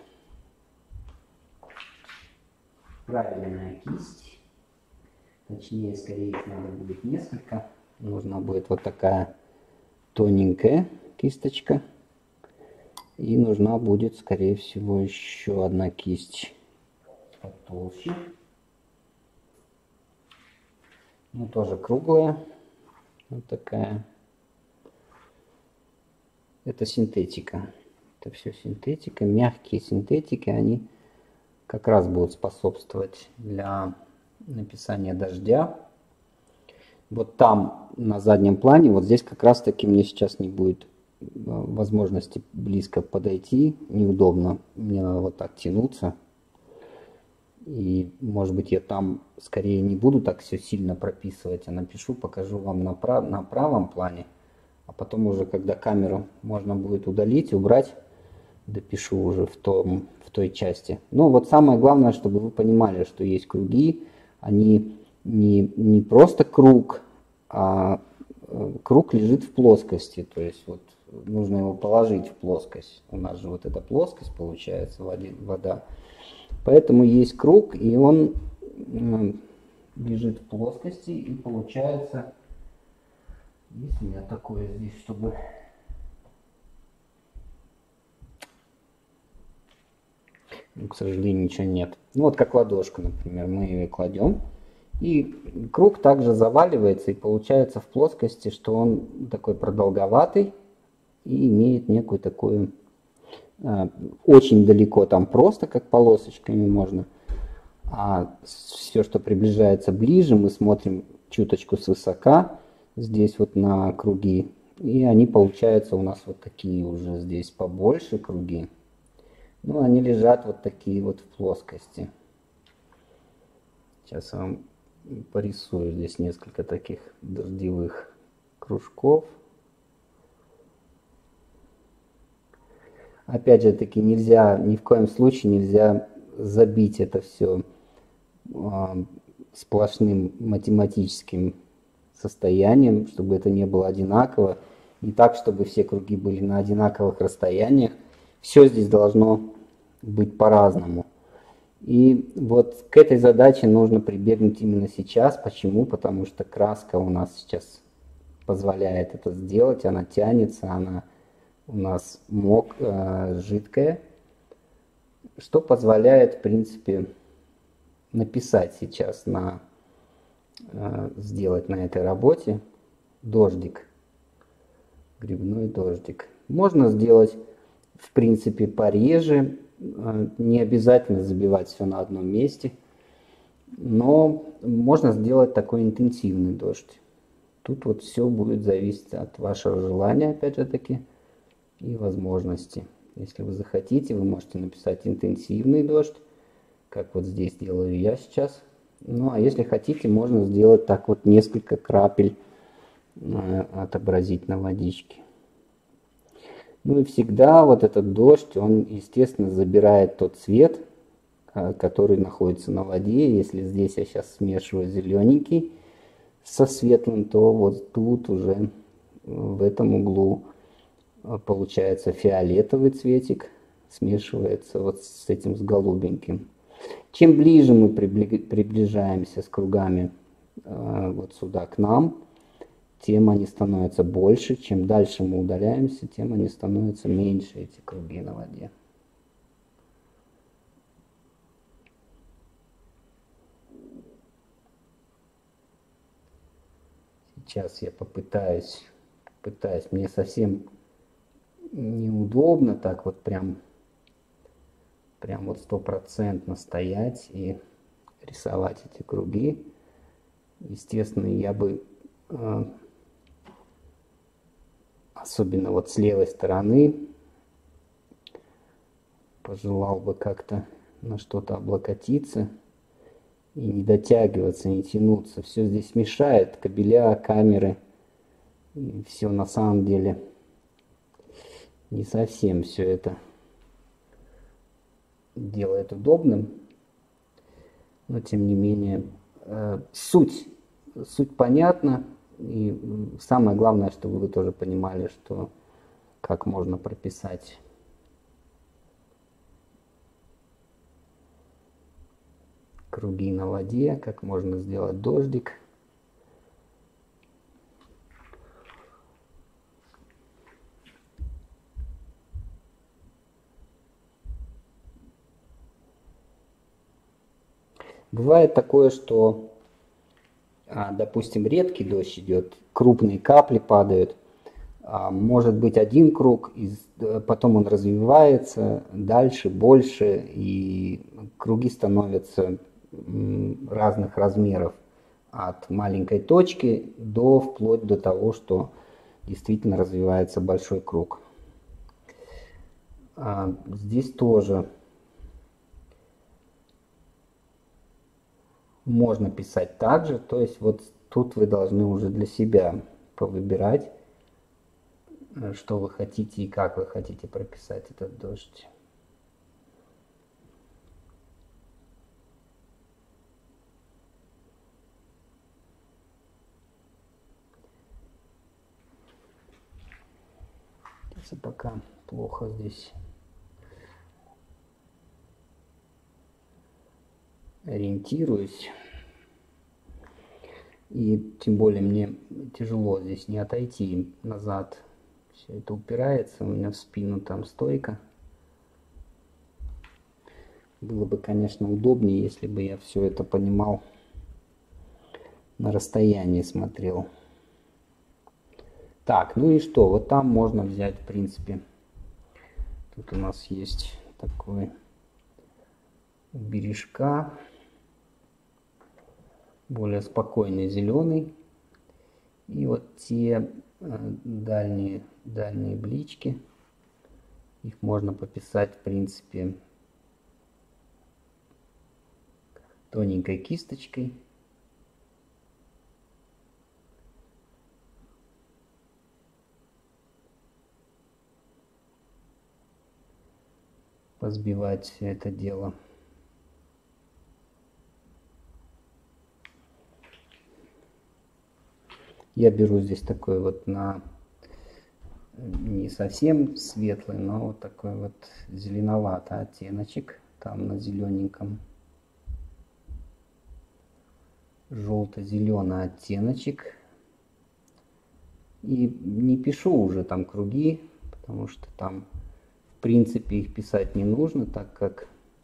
правильная кисть. Точнее, скорее их надо будет несколько. Нужна будет вот такая тоненькая кисточка. И нужна будет, скорее всего, еще одна кисть потолще. Ну, тоже круглая. Вот такая. Это синтетика. Это все синтетика. Мягкие синтетики, они как раз будут способствовать для написания дождя. Вот там, на заднем плане, вот здесь как раз таки мне сейчас не будет возможности близко подойти, неудобно, мне надо вот так тянуться, и может быть я там скорее не буду так все сильно прописывать, а напишу, покажу вам на правом плане, а потом уже когда камеру можно будет удалить, убрать, допишу уже в той части. Но вот самое главное, чтобы вы понимали, что есть круги, они не просто круг, а круг лежит в плоскости, то есть вот нужно его положить в плоскость. У нас же вот эта плоскость получается, вода. Поэтому есть круг, и он лежит в плоскости, и получается, есть у меня такое здесь, чтобы... Ну, к сожалению, ничего нет. Ну, вот как ладошка, например, мы ее кладем. И круг также заваливается, и получается в плоскости, что он такой продолговатый и имеет некую такую, очень далеко там просто, как полосочками можно. А все, что приближается ближе, мы смотрим чуточку свысока, здесь вот на круги. И они получаются у нас вот такие уже здесь побольше круги. Ну, они лежат вот такие вот в плоскости. Сейчас я вам порисую здесь несколько таких дождевых кружков. Опять же таки нельзя, ни в коем случае нельзя забить это все сплошным математическим состоянием, чтобы это не было одинаково. Не так, чтобы все круги были на одинаковых расстояниях. Все здесь должно быть по-разному. И вот к этой задаче нужно прибегнуть именно сейчас. Почему? Потому что краска у нас сейчас позволяет это сделать. Она тянется, она у нас жидкая. что позволяет, в принципе, написать сейчас сделать на этой работе дождик, грибной дождик. Можно сделать, в принципе, пореже, не обязательно забивать все на одном месте, но можно сделать такой интенсивный дождь. Тут вот все будет зависеть от вашего желания, опять же таки, и возможности. Если вы захотите, вы можете написать интенсивный дождь, как вот здесь делаю я сейчас. Ну, а если хотите, можно сделать так вот несколько капель, отобразить на водичке. Ну и всегда вот этот дождь, он, естественно, забирает тот цвет, который находится на воде. Если здесь я сейчас смешиваю зелененький со светлым, то вот тут уже в этом углу получается фиолетовый цветик, смешивается вот с этим, с голубеньким. Чем ближе мы приближаемся с кругами вот сюда к нам, тем они становятся больше. Чем дальше мы удаляемся, тем они становятся меньше, эти круги на воде. Сейчас я попытаюсь, мне совсем неудобно так вот прям вот стопроцентно стоять и рисовать эти круги. Естественно, я бы особенно вот с левой стороны пожелал бы как-то на что-то облокотиться и не дотягиваться, не тянуться. Все здесь мешает, кабеля, камеры, и все на самом деле не совсем все это делает удобным, но тем не менее суть понятна, и самое главное, чтобы вы тоже понимали, что как можно прописать круги на воде, как можно сделать дождик. Бывает такое, что, допустим, редкий дождь идет, крупные капли падают, может быть один круг, потом он развивается дальше, больше, и круги становятся разных размеров, от маленькой точки до вплоть до того, что действительно развивается большой круг. Здесь тоже можно писать так же, то есть вот тут вы должны уже для себя повыбирать, что вы хотите и как вы хотите прописать этот дождь. Сейчас пока плохо здесь ориентируюсь. И тем более мне тяжело здесь не отойти назад. Все это упирается у меня в спину, там стойка. Было бы, конечно, удобнее, если бы я все это понимал, на расстоянии смотрел. Так, ну и что? Вот там можно взять, в принципе, тут у нас есть такой бережка, более спокойный зеленый. И вот те дальние блички, их можно пописать, в принципе, тоненькой кисточкой. Позбивать все это дело. Я беру здесь такой вот не совсем светлый, но вот такой вот зеленоватый оттеночек. Там на зелененьком желто-зеленый оттеночек. И не пишу уже там круги, потому что там в принципе их писать не нужно, так как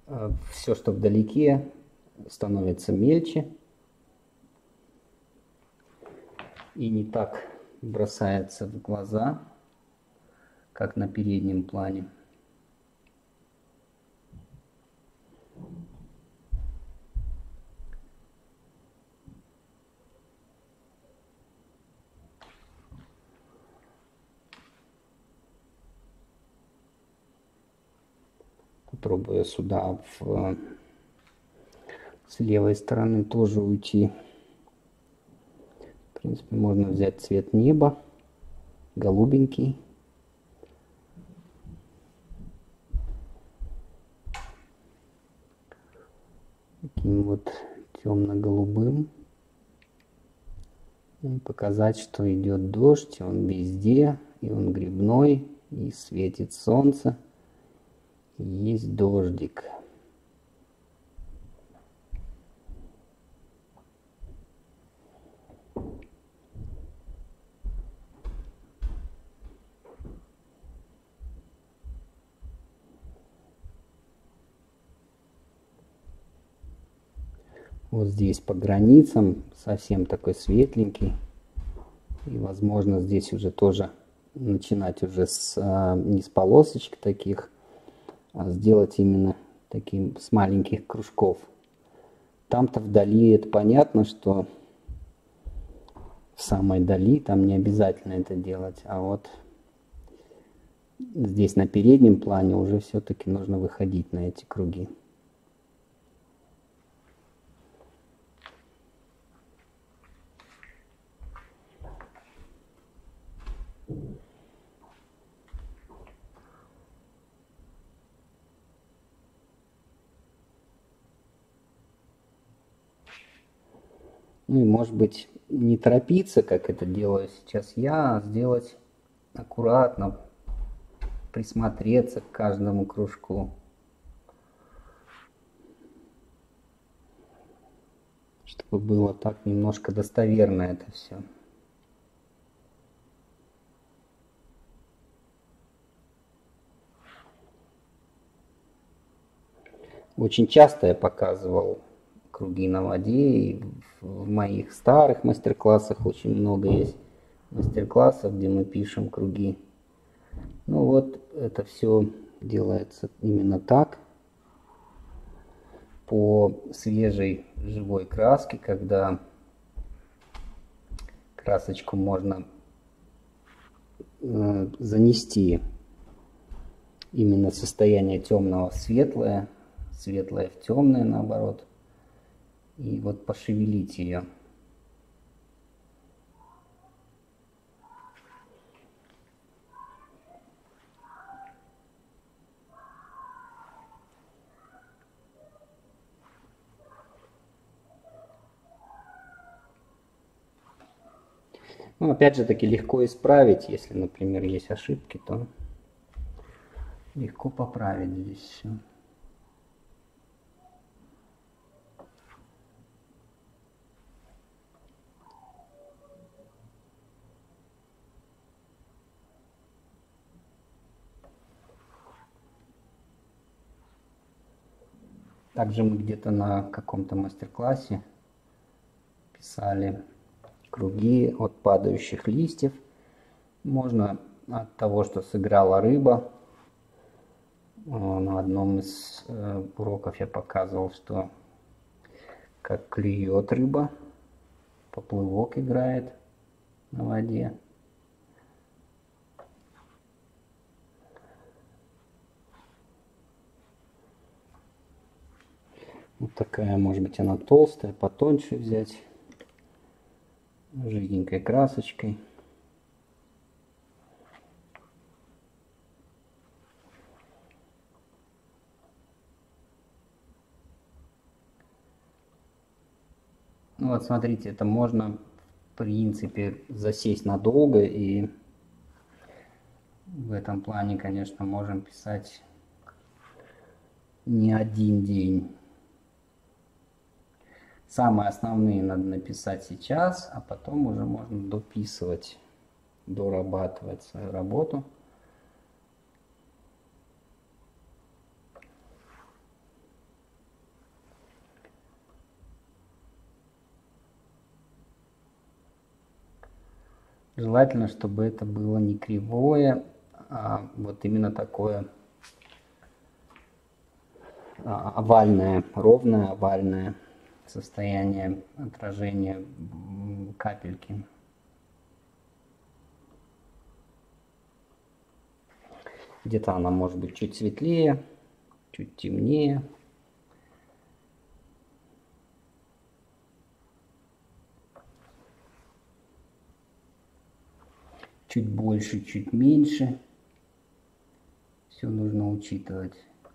все, что вдалеке, становится мельче и не так бросается в глаза, как на переднем плане. Попробую сюда с левой стороны тоже уйти. В принципе, можно взять цвет неба, голубенький. Таким вот темно-голубым. И показать, что идет дождь, он везде, и он грибной, и светит солнце, и есть дождик. Вот здесь по границам совсем такой светленький. И возможно здесь уже тоже начинать уже не с полосочек таких, а сделать именно таким с маленьких кружков. Там-то вдали это понятно, что в самой дали там не обязательно это делать. А вот здесь на переднем плане уже все-таки нужно выходить на эти круги. Ну и может быть не торопиться, как это делаю сейчас я, а сделать аккуратно, присмотреться к каждому кружку. Чтобы было так немножко достоверно это все. Очень часто я показывал круги на воде, и в моих старых мастер-классах очень много есть мастер-классов, где мы пишем круги. Ну вот это все делается именно так, по свежей живой краске, когда красочку можно занести именно состояние темного в светлое, светлое в темное наоборот, и вот пошевелить ее. Ну, опять же таки, легко исправить, если, например, есть ошибки, то легко поправить здесь все. Также мы где-то на каком-то мастер-классе писали круги от падающих листьев. Можно от того, что сыграла рыба. На одном из уроков я показывал, что как клюет рыба, поплывок играет на воде. Вот такая, может быть, она толстая, потоньше взять, жиденькой красочкой. Ну вот, смотрите, это можно, в принципе, засесть надолго, и в этом плане, конечно, можем писать не один день. Самые основные надо написать сейчас, а потом уже можно дописывать, дорабатывать свою работу. Желательно, чтобы это было не кривое, а вот именно такое овальное, ровное овальное состояние отражения капельки. Где-то она может быть чуть светлее, чуть темнее. Чуть больше, чуть меньше. Все нужно учитывать.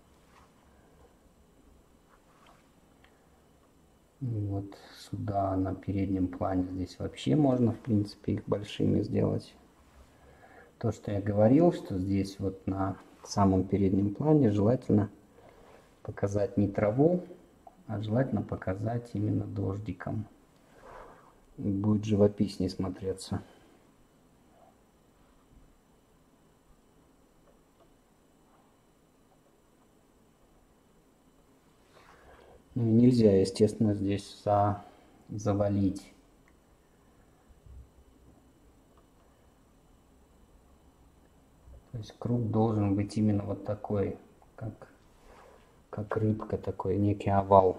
Вот сюда на переднем плане здесь вообще можно, в принципе, их большими сделать. То, что я говорил, что здесь вот на самом переднем плане желательно показать не траву, а желательно показать именно дождиком. Будет живописнее смотреться. Ну, нельзя, естественно, здесь завалить. То есть круг должен быть именно вот такой, как рыбка, такой некий овал.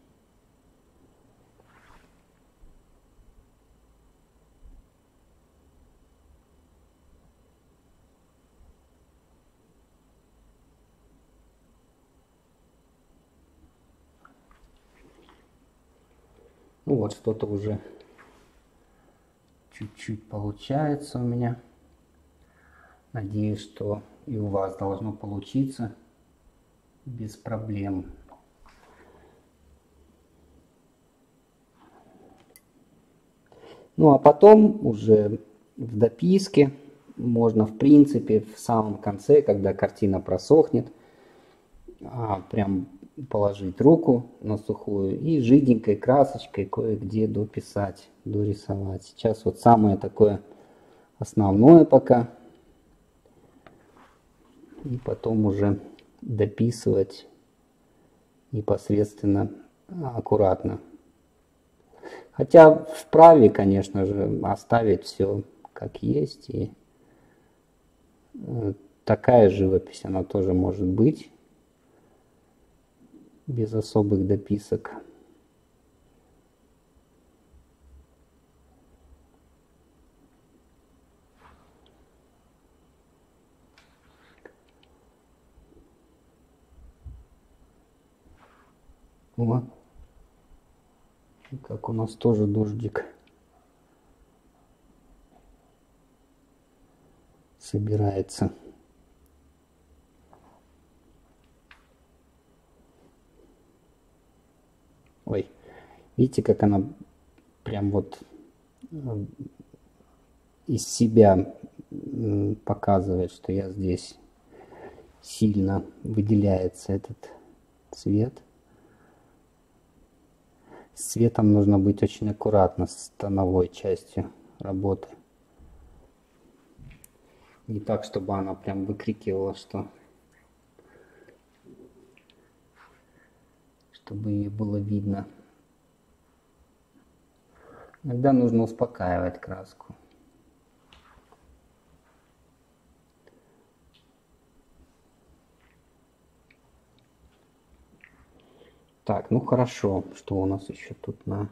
Ну вот что-то уже чуть-чуть получается у меня. Надеюсь, что и у вас должно получиться без проблем. Ну а потом уже в дописке можно, в принципе, в самом конце, когда картина просохнет, прям положить руку на сухую и жиденькой красочкой кое-где дописать, дорисовать. Сейчас вот самое такое основное пока. И потом уже дописывать непосредственно аккуратно. Хотя вправе, конечно же, оставить все как есть. И такая живопись, она тоже может быть без особых дописок. Вот. Как у нас тоже дождик собирается. Ой, видите, как она прям вот из себя показывает, что я здесь сильно выделяется этот цвет. С цветом нужно быть очень аккуратно, с тоновой частью работы. Не так, чтобы она прям выкрикивала, чтобы ее было видно. Иногда нужно успокаивать краску. Так, ну хорошо, что у нас еще тут на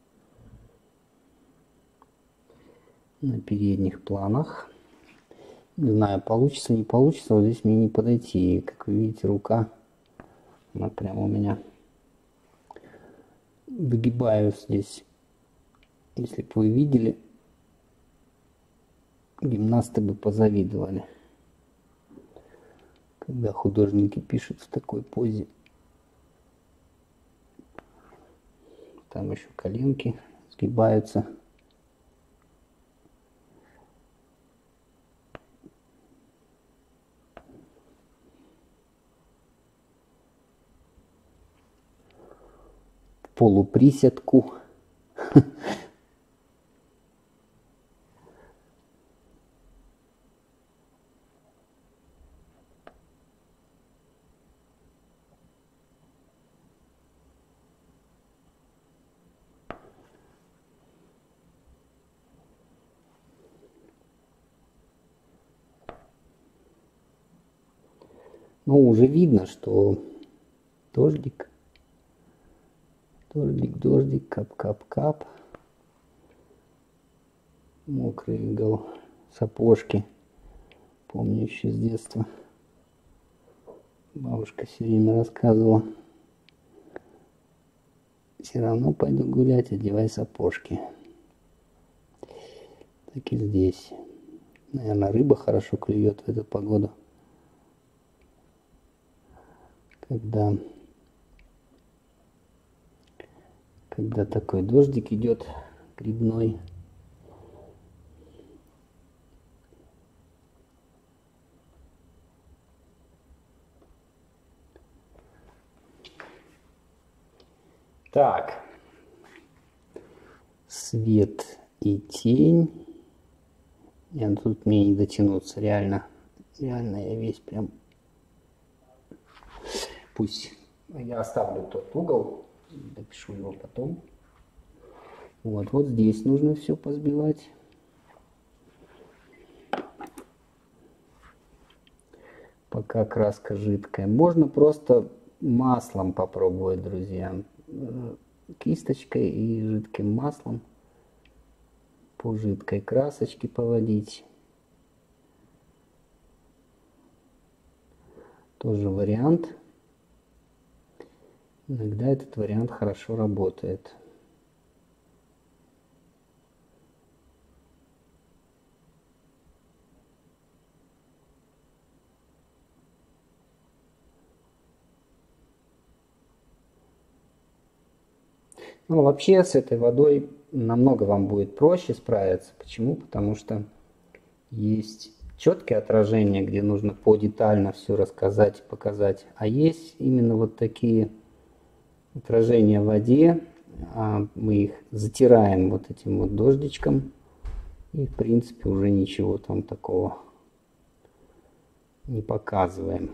передних планах. Не знаю, получится, не получится, вот здесь мне не подойти. И, как вы видите, рука, она прямо у меня, выгибаю здесь. Если бы вы видели, гимнасты бы позавидовали, когда художники пишут в такой позе. Там еще коленки сгибаются. Полуприседку. Ну, уже видно, что дождик, дождик, кап-кап-кап. Мокрые сапожки. Помню еще с детства. Бабушка все время рассказывала. Все равно пойду гулять, одевай сапожки. Так и здесь. Наверное, рыба хорошо клюет в эту погоду. Когда такой дождик идет грибной. Так, свет и тень. Тут мне не дотянуться, реально я весь прям. Пусть я оставлю тот угол, допишу его потом. Вот здесь нужно все позбивать. Пока краска жидкая. Можно просто маслом попробовать, друзья. Кисточкой и жидким маслом по жидкой красочке поводить. Тоже вариант. Иногда этот вариант хорошо работает. Ну, вообще с этой водой намного вам будет проще справиться. Почему? Потому что есть четкие отражения, где нужно подетально все рассказать, показать. А есть именно вот такие отражения в воде. Мы их затираем вот этим вот дождичком. И в принципе уже ничего там такого не показываем.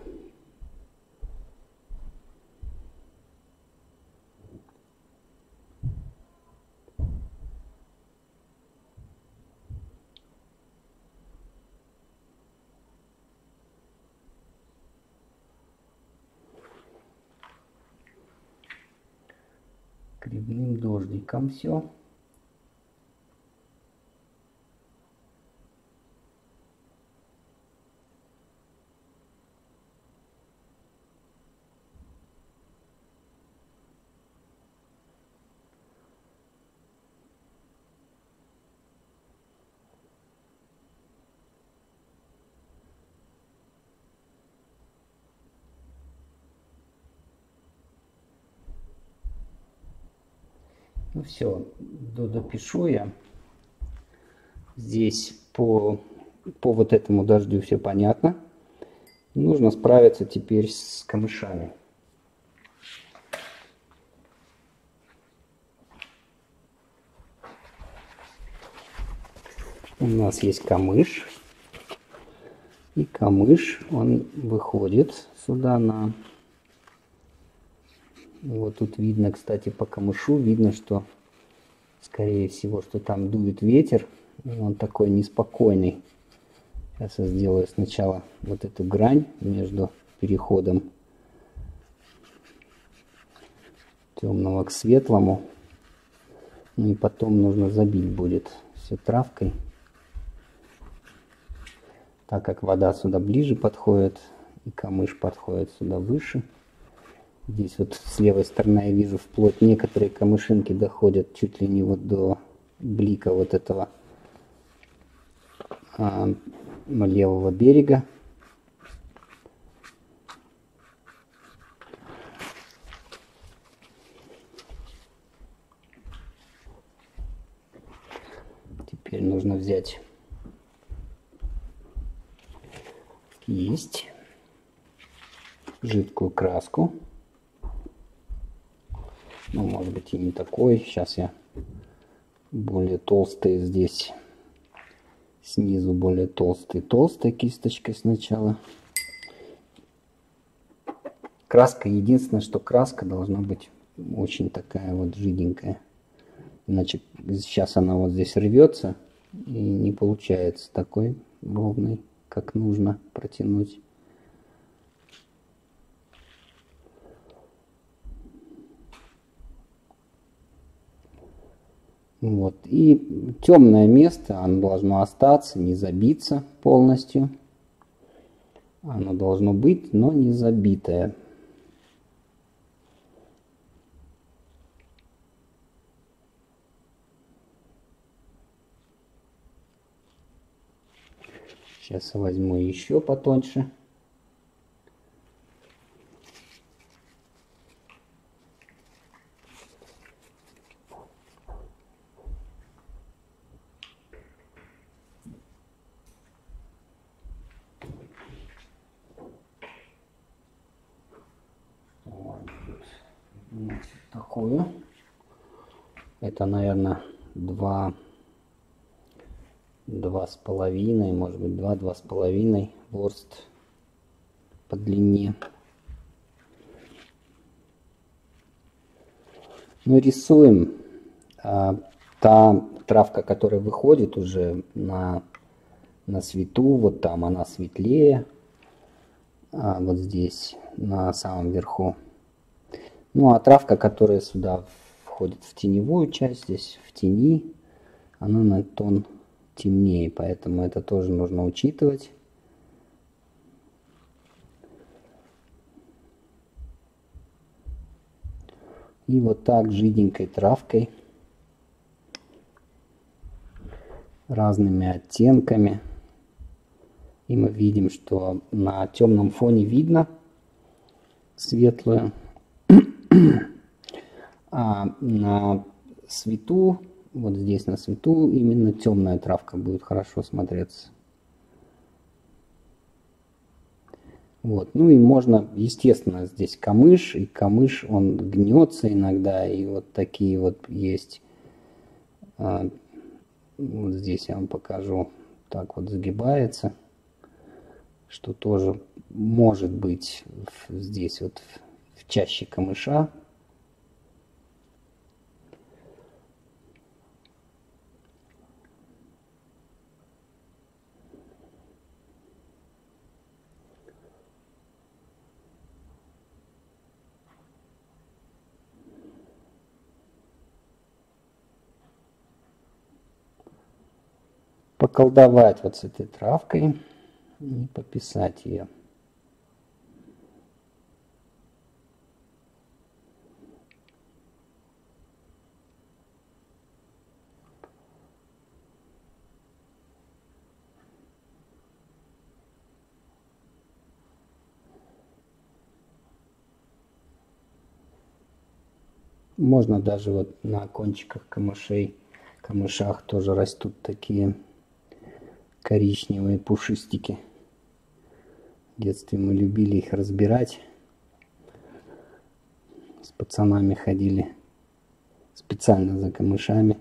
Грибным дождиком все. Ну все, допишу я. Здесь по вот этому дождю все понятно. Нужно справиться теперь с камышами. У нас есть камыш. И камыш, он выходит сюда на... Вот тут видно, кстати, по камышу видно, что, скорее всего, что там дует ветер. Он такой неспокойный. Сейчас я сделаю сначала вот эту грань между переходом темного к светлому. Ну и потом нужно забить будет все травкой. Так как вода сюда ближе подходит, и камыш подходит сюда выше. Здесь вот с левой стороны я вижу вплоть некоторые камышинки доходят чуть ли не вот до блика вот этого левого берега. Теперь нужно взять кисть, жидкую краску. Ну, может быть и не такой. Сейчас я более толстые здесь. Снизу более толстой кисточкой сначала. Краска, единственное, что краска должна быть очень такая вот жиденькая. Иначе сейчас она вот здесь рвется и не получается такой ровный, как нужно протянуть. Вот. И темное место, оно должно остаться, не забиться полностью. Оно должно быть, но не забитое. Сейчас я возьму еще потоньше. Вот такую. Это, наверное, 2,5, может быть, 2,5 ворст по длине. Ну, рисуем. Та травка, которая выходит уже на свету, вот там она светлее, вот здесь, на самом верху. Ну, а травка, которая сюда входит в теневую часть, здесь в тени, она на тон темнее, поэтому это тоже нужно учитывать. И вот так жиденькой травкой, разными оттенками. И мы видим, что на темном фоне видно светлую, а на свету, вот здесь на свету, именно темная травка будет хорошо смотреться. Вот. Ну и можно, естественно, здесь камыш, и камыш, он гнется иногда, и вот такие вот есть. Вот здесь я вам покажу, так вот загибается, что тоже может быть здесь вот в чаще камыша. Поколдовать вот с этой травкой и пописать ее. Можно даже вот на кончиках камышах тоже растут такие коричневые пушистики. В детстве мы любили их разбирать. С пацанами ходили специально за камышами.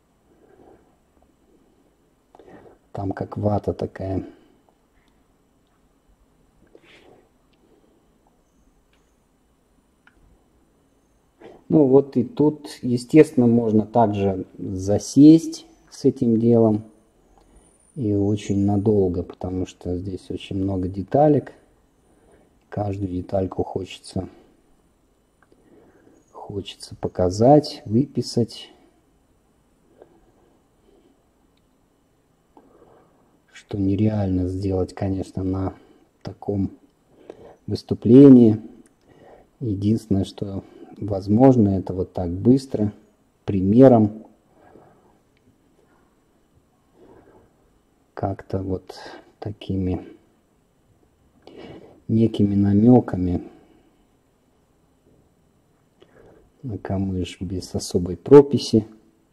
Там как вата такая. Ну вот и тут, естественно, можно также засесть с этим делом. И очень надолго, потому что здесь очень много деталек. Каждую детальку хочется показать, выписать. Что нереально сделать, конечно, на таком выступлении. Единственное, что возможно, это вот так быстро, примером. Как-то вот такими некими намеками на камыш без особой прописи.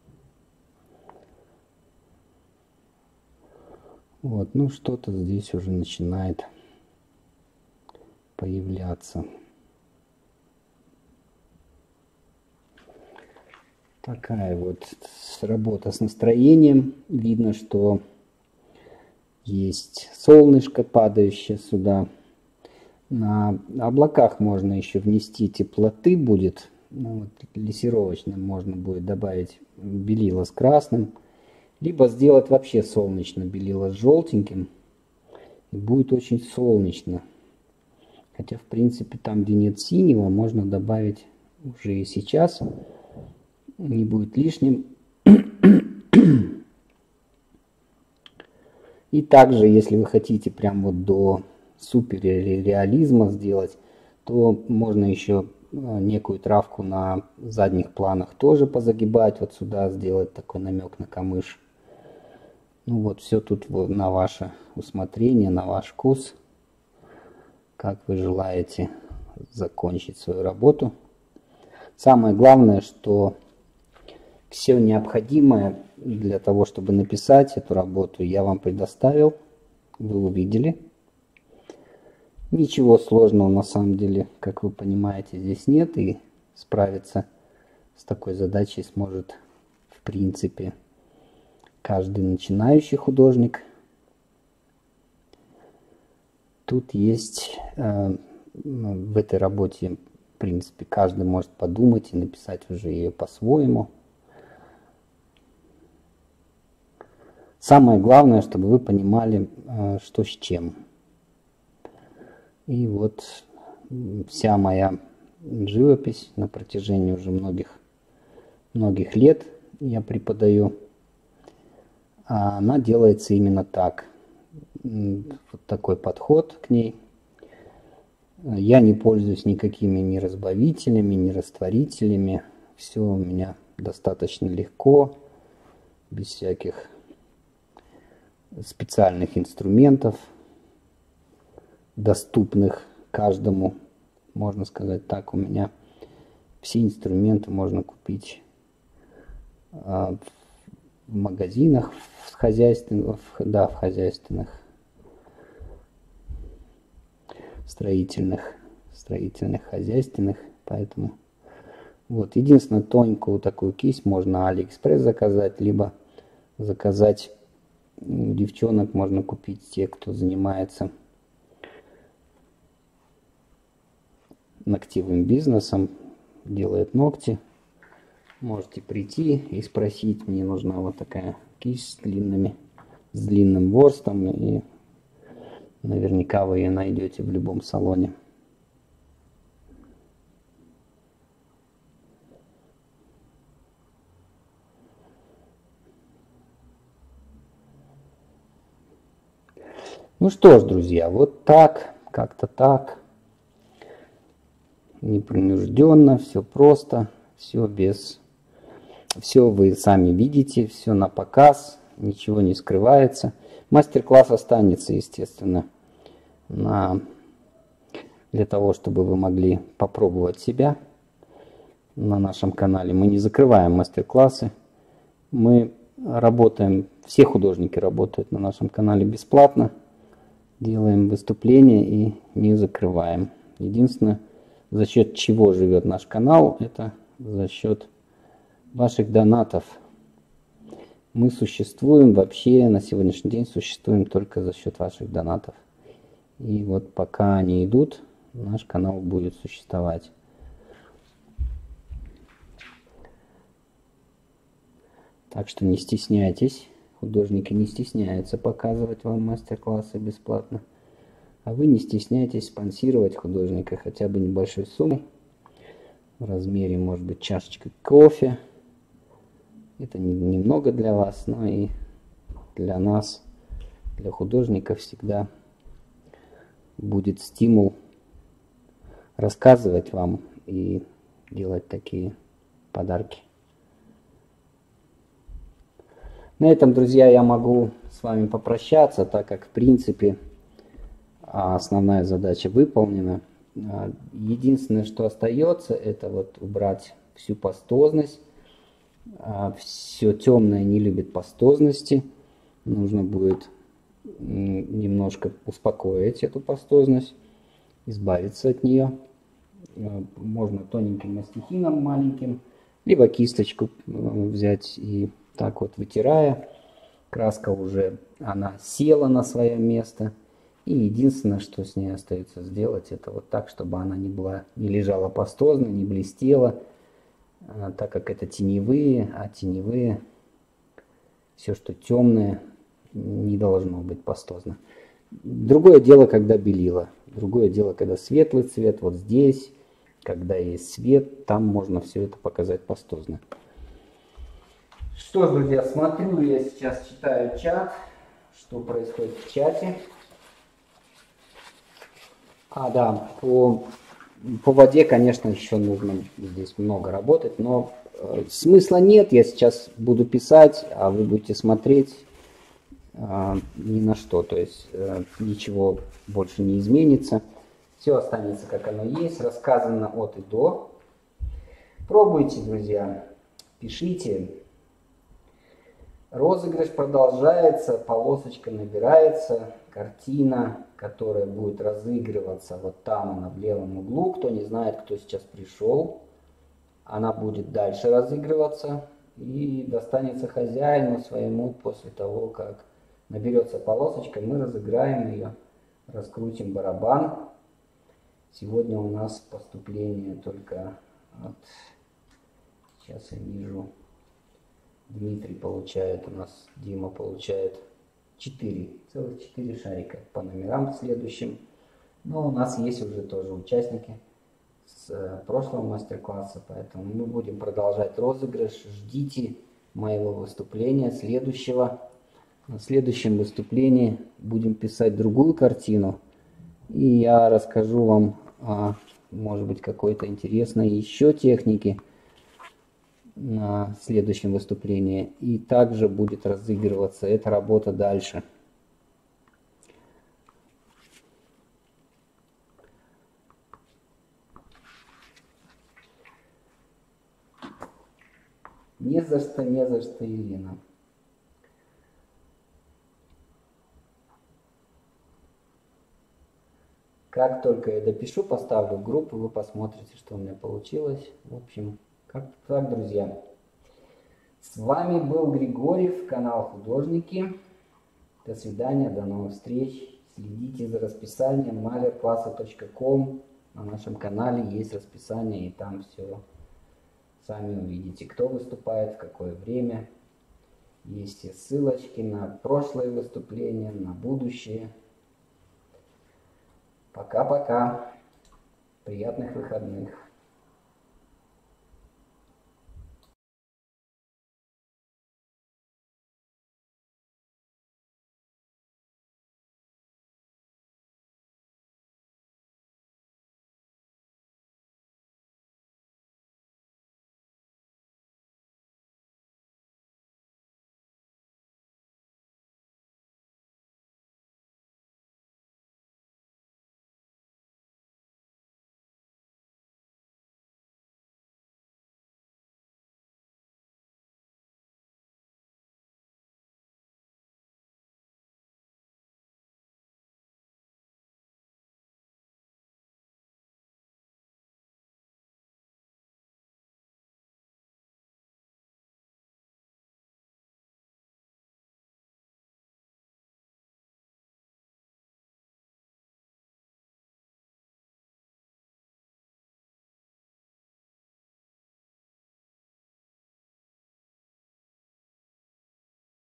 Вот, ну что-то здесь уже начинает появляться. Такая вот работа с настроением. Видно, что есть солнышко, падающее сюда. На облаках можно еще внести теплоты будет. Ну, вот, лессировочным можно будет добавить белила с красным. Либо сделать вообще солнечно белила с желтеньким. И будет очень солнечно. Хотя, в принципе, там, где нет синего, можно добавить уже и сейчас. Не будет лишним. И также, если вы хотите прям вот до суперреализма сделать, то можно еще некую травку на задних планах тоже позагибать. Вот сюда сделать такой намек на камыш. Ну вот, все тут на ваше усмотрение, на ваш вкус. Как вы желаете закончить свою работу. Самое главное, что все необходимое для того, чтобы написать эту работу, я вам предоставил. Вы увидели. Ничего сложного на самом деле, как вы понимаете, здесь нет. И справиться с такой задачей сможет, в принципе, каждый начинающий художник. Тут есть в этой работе, в принципе, каждый может подумать и написать уже ее по-своему. Самое главное, чтобы вы понимали, что с чем. И вот вся моя живопись на протяжении уже многих лет я преподаю. Она делается именно так. Вот такой подход к ней. Я не пользуюсь никакими ни разбавителями, ни растворителями. Все у меня достаточно легко, без всяких специальных инструментов, доступных каждому. Можно сказать так, у меня все инструменты можно купить в магазинах, в хозяйственных, строительных, хозяйственных, поэтому вот единственное, тонкую такую кисть можно Алиэкспресс заказать, либо заказать у девчонок, можно купить те, кто занимается ногтевым бизнесом, делает ногти. Можете прийти и спросить, мне нужна вот такая кисть с длинным ворстом, и наверняка вы ее найдете в любом салоне. Ну что ж, друзья, вот так, как-то так, непринужденно, все просто, все вы сами видите, все на показ, ничего не скрывается. Мастер-класс останется, естественно, для того, чтобы вы могли попробовать себя на нашем канале. Мы не закрываем мастер-классы, мы работаем, все художники работают на нашем канале бесплатно, делаем выступления и не закрываем. Единственное, за счет чего живет наш канал, это за счет ваших донатов. Мы существуем вообще, на сегодняшний день существуем только за счет ваших донатов. И вот пока они идут, наш канал будет существовать. Так что не стесняйтесь, художники не стесняются показывать вам мастер-классы бесплатно. А вы не стесняйтесь спонсировать художника хотя бы небольшой суммой, в размере, может быть, чашечка кофе. Это немного для вас, но и для нас, для художников всегда будет стимул рассказывать вам и делать такие подарки. На этом, друзья, я могу с вами попрощаться, так как, в принципе, основная задача выполнена. Единственное, что остается, это вот убрать всю пастозность. Все темное не любит пастозности. Нужно будет немножко успокоить эту пастозность, избавиться от нее. Можно тоненьким мастихином маленьким, либо кисточку взять и так вот вытирая. Краска уже, она села на свое место. И единственное, что с ней остается сделать, это вот так, чтобы она не лежала пастозно, не блестела, так как это теневые, а теневые, все, что темное, не должно быть пастозно. Другое дело, когда белила. Другое дело, когда светлый цвет, вот здесь, когда есть свет, там можно все это показать пастозно. Что ж, друзья, смотрю, я сейчас читаю чат, что происходит в чате. Да, по воде, конечно, еще нужно здесь много работать, но смысла нет, я сейчас буду писать, а вы будете смотреть ни на что, то есть ничего больше не изменится, все останется как оно есть, рассказано от и до. Пробуйте, друзья, пишите. Розыгрыш продолжается, полосочка набирается, картина, которая будет разыгрываться вот там, она в левом углу. Кто не знает, кто сейчас пришел, она будет дальше разыгрываться и достанется хозяину своему после того, как наберется полосочка, мы разыграем ее, раскрутим барабан. Сегодня у нас поступление только от... Сейчас я вижу... Дмитрий получает, у нас Дима получает целых 4 шарика по номерам следующим. Но у нас есть уже тоже участники с прошлого мастер-класса, поэтому мы будем продолжать розыгрыш. Ждите моего выступления следующего. На следующем выступлении будем писать другую картину. И я расскажу вам о, может быть, какой-то интересной еще технике на следующем выступлении, и также будет разыгрываться эта работа дальше. Не за что, Елена. Как только я допишу, поставлю в группу, вы посмотрите, что у меня получилось. В общем, как-то так, друзья. С вами был Григорьев, канал Художники. До свидания, до новых встреч. Следите за расписанием malerklassa.com. На нашем канале есть расписание, и там все сами увидите, кто выступает, в какое время. Есть и ссылочки на прошлые выступления, на будущее. Пока-пока. Приятных выходных.